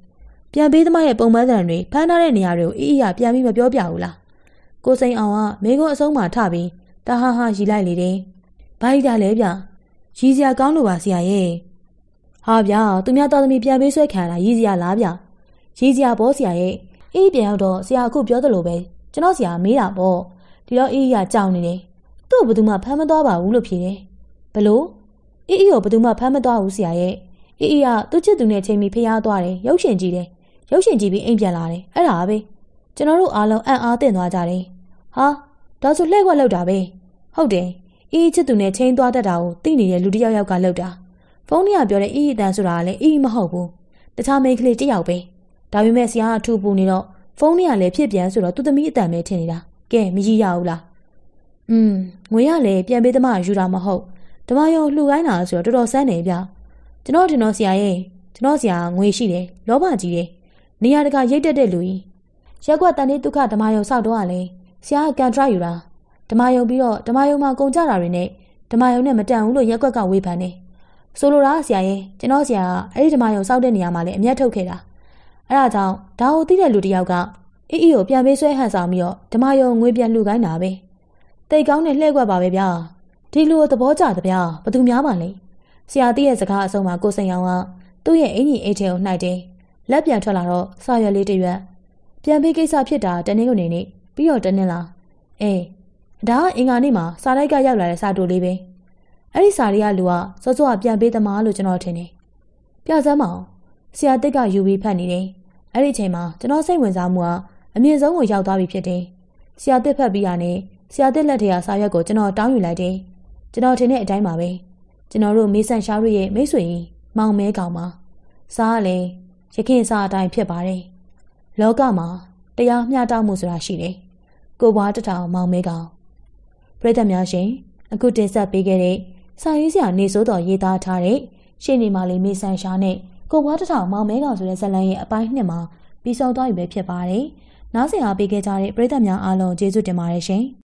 [SPEAKER 1] ပြန်ပေးသမားရဲ့ပုံမှန်သဏ္ဍာန်တွေဖမ်းထားတဲ့နေရာတွေကိုအေးအေးရပြန်ပြီးမပြောပြဘူးလားကိုစိန်အောင်ကမိကုန်းအဆုံးမှာထပြီးတဟာဟာရီလိုက်လေတယ်ဘာကြီးတာလဲဗျရီစရာကောင်းလို့ပါဆရာရဲ့ဟာဗျာသူများတော်သမီးပြန်ပေးဆွဲခံရတာရီစရာလားဗျရီစရာဘောဆရာရဲ့အေးပြန်ရောက်တော့ဆရာအခုပြောသလိုပဲကျွန်တော်ဆရာမေးတာပေါ့ဒီတော့အေးရကြောင်နေတယ်သူ့ဘယ်သူမှဖမ်းမသွားပါဘူးလို့ဖြေတယ်ဘလို့အေးအေးကိုဘယ်သူမှဖမ်းမသွားဘူးဆရာရဲ့အေးအေးကသူ့ချစ်သူနဲ့ချိန်ပြီးဖျားသွားတယ်ရုပ်ရှင်ကြည့်တယ်ရုပ်ရှင်ကြည့်ပြီးအိမ်ပြန်လာတယ်အဲ့ဒါပဲကျွန်တော်တို့အားလုံးအံ့အားသင့်သွားကြတယ်ဟာဒါဆိုလှည့်ကွက်လောက်တာပဲဟုတ်တယ်အေးချစ်သူနဲ့ချိန်သွားတတ်တာကိုသိနေတဲ့လူတစ်ယောက်ယောက်ကလောက်တာဖုန်းထဲကပြောတဲ့အေးအတန်ဆိုတာကလည်းအေးမဟုတ်ဘူးတခြားမိန်းကလေးတစ်ယောက်ပဲဒါပေမဲ့ဆရာကထူပူနေတော့ဖုန်းထဲကလည်းဖြစ်ပြန်ဆိုတော့သူသမီးအတန်ပဲထင်နေတာကဲမကြီးရဘူးလားอืมငွေရလေပြန်ပေးသမားယူတာမဟုတ်ဓမ္မယုံလှူခိုင်းတာဆိုတော့တော်တော်ဆန်းနေဗျကျွန်တော်ထင်တော့ဆရာရဲ့ကျွန်တော်ဆရာငွေရှိတယ်လောဘကြီးတယ်နေရာတကာရိတ်တက်တဲ့လူကြီးရက်ကွက်တန်လေးဒုက္ခဓမ္မယုံစောက်တော့ကလည်းဆရာကကန်ထရယူတာဓမ္မယုံပြီးတော့ဓမ္မယုံမှာကုန်ကြတာတွေနဲ့ဓမ္မယုံနဲ့မတန်ဘူးလို့ရက်ကွက်ကဝေဖန်နေဆိုလိုတာဆရာရဲ့ကျွန်တော်ဆရာကအဲ့ဒီဓမ္မယုံစောက်တဲ့နေရာမှာလည်းအမျက်ထုတ်ခဲ့တာအဲ့ဒါကြောင့်ဒါကိုသိတဲ့လူတစ်ယောက်ကအေးအေးကိုပြန်ပေးဆွဲဟန်ဆောင်ပြီးတော့ဓမ္မယုံငွေပြန်လှူခိုင်းတာပဲတိတ်ကောင်းတဲ့လှည့်ကွက်ပါပဲဗျာဒီလူကိုသဘောကျတဲ့ဗျာဘသူများပါလဲဆရာသိရဲ့စကားအဆုံးမှာကိုစိန်အောင်ကသူ့ရဲ့အင်ကြီးအိတ်ထဲကိုနှိုက်တယ်လက်ပြန်ထွက်လာတော့စာရွက်လေးတစ်ရွက်ပြန်ပေးကိစ္စဖြစ်တာတနင်္ဂနွေနေ့ပြီးတော့တနင်္လာအေးဒါကအင်္ဂါနေ့မှာစာတိုက်ကရောက်လာတဲ့စာတိုလေးပဲအဲ့ဒီစာတွေကလူကစောစောကပြန်ပေးသမားလို့ကျွန်တော်ထင်တယ်ပြစမ်းမအောင်ဆရာတစ်ကယူပြီးဖတ်နေတယ်အဲ့ဒီအချိန်မှာကျွန်တော်စိတ်ဝင်စားမှုကအမြင့်ဆုံးကိုရောက်သွားပြီဖြစ်တယ်ဆရာတစ်ဖတ်ပြီးရနဲ့ဆရာတစ်လက်ထဲကစာရွက်ကိုကျွန်တော်တောင်းယူလိုက်တယ်ကျွန်တော်ထင်တဲ့အတိုင်းပါပဲကျွန်တော်တို့မေးဆန်ရှားတို့ရဲ့မိတ်ဆွေကြီးမောင်မဲကောင်ပါစားကလည်းရခင်စားအတိုင်းဖြစ်ပါတယ်လောကမှာတရားမျှတမှုဆိုတာရှိတယ်ကိုဘွားတထောင်မောင်မဲကောင်ပရိသတ်များရှင်အခုတင်ဆက်ပေးခဲ့တဲ့စာရေးဆရာနေစိုးတော်ရေးသားထားတဲ့ရှေ့နေမာလေးမေးဆန်ရှားနဲ့ကိုဘွားတထောင်မောင်မဲကောင်ဆိုတဲ့ဇာတ်လမ်းရဲ့အပိုင်းနှစ်မှာပြီးဆုံးသွားပြီပဲဖြစ်ပါတယ်နားဆင်အားပေးခဲ့ကြတဲ့ပရိသတ်များအားလုံးကျေးဇူးတင်ပါတယ်ရှင်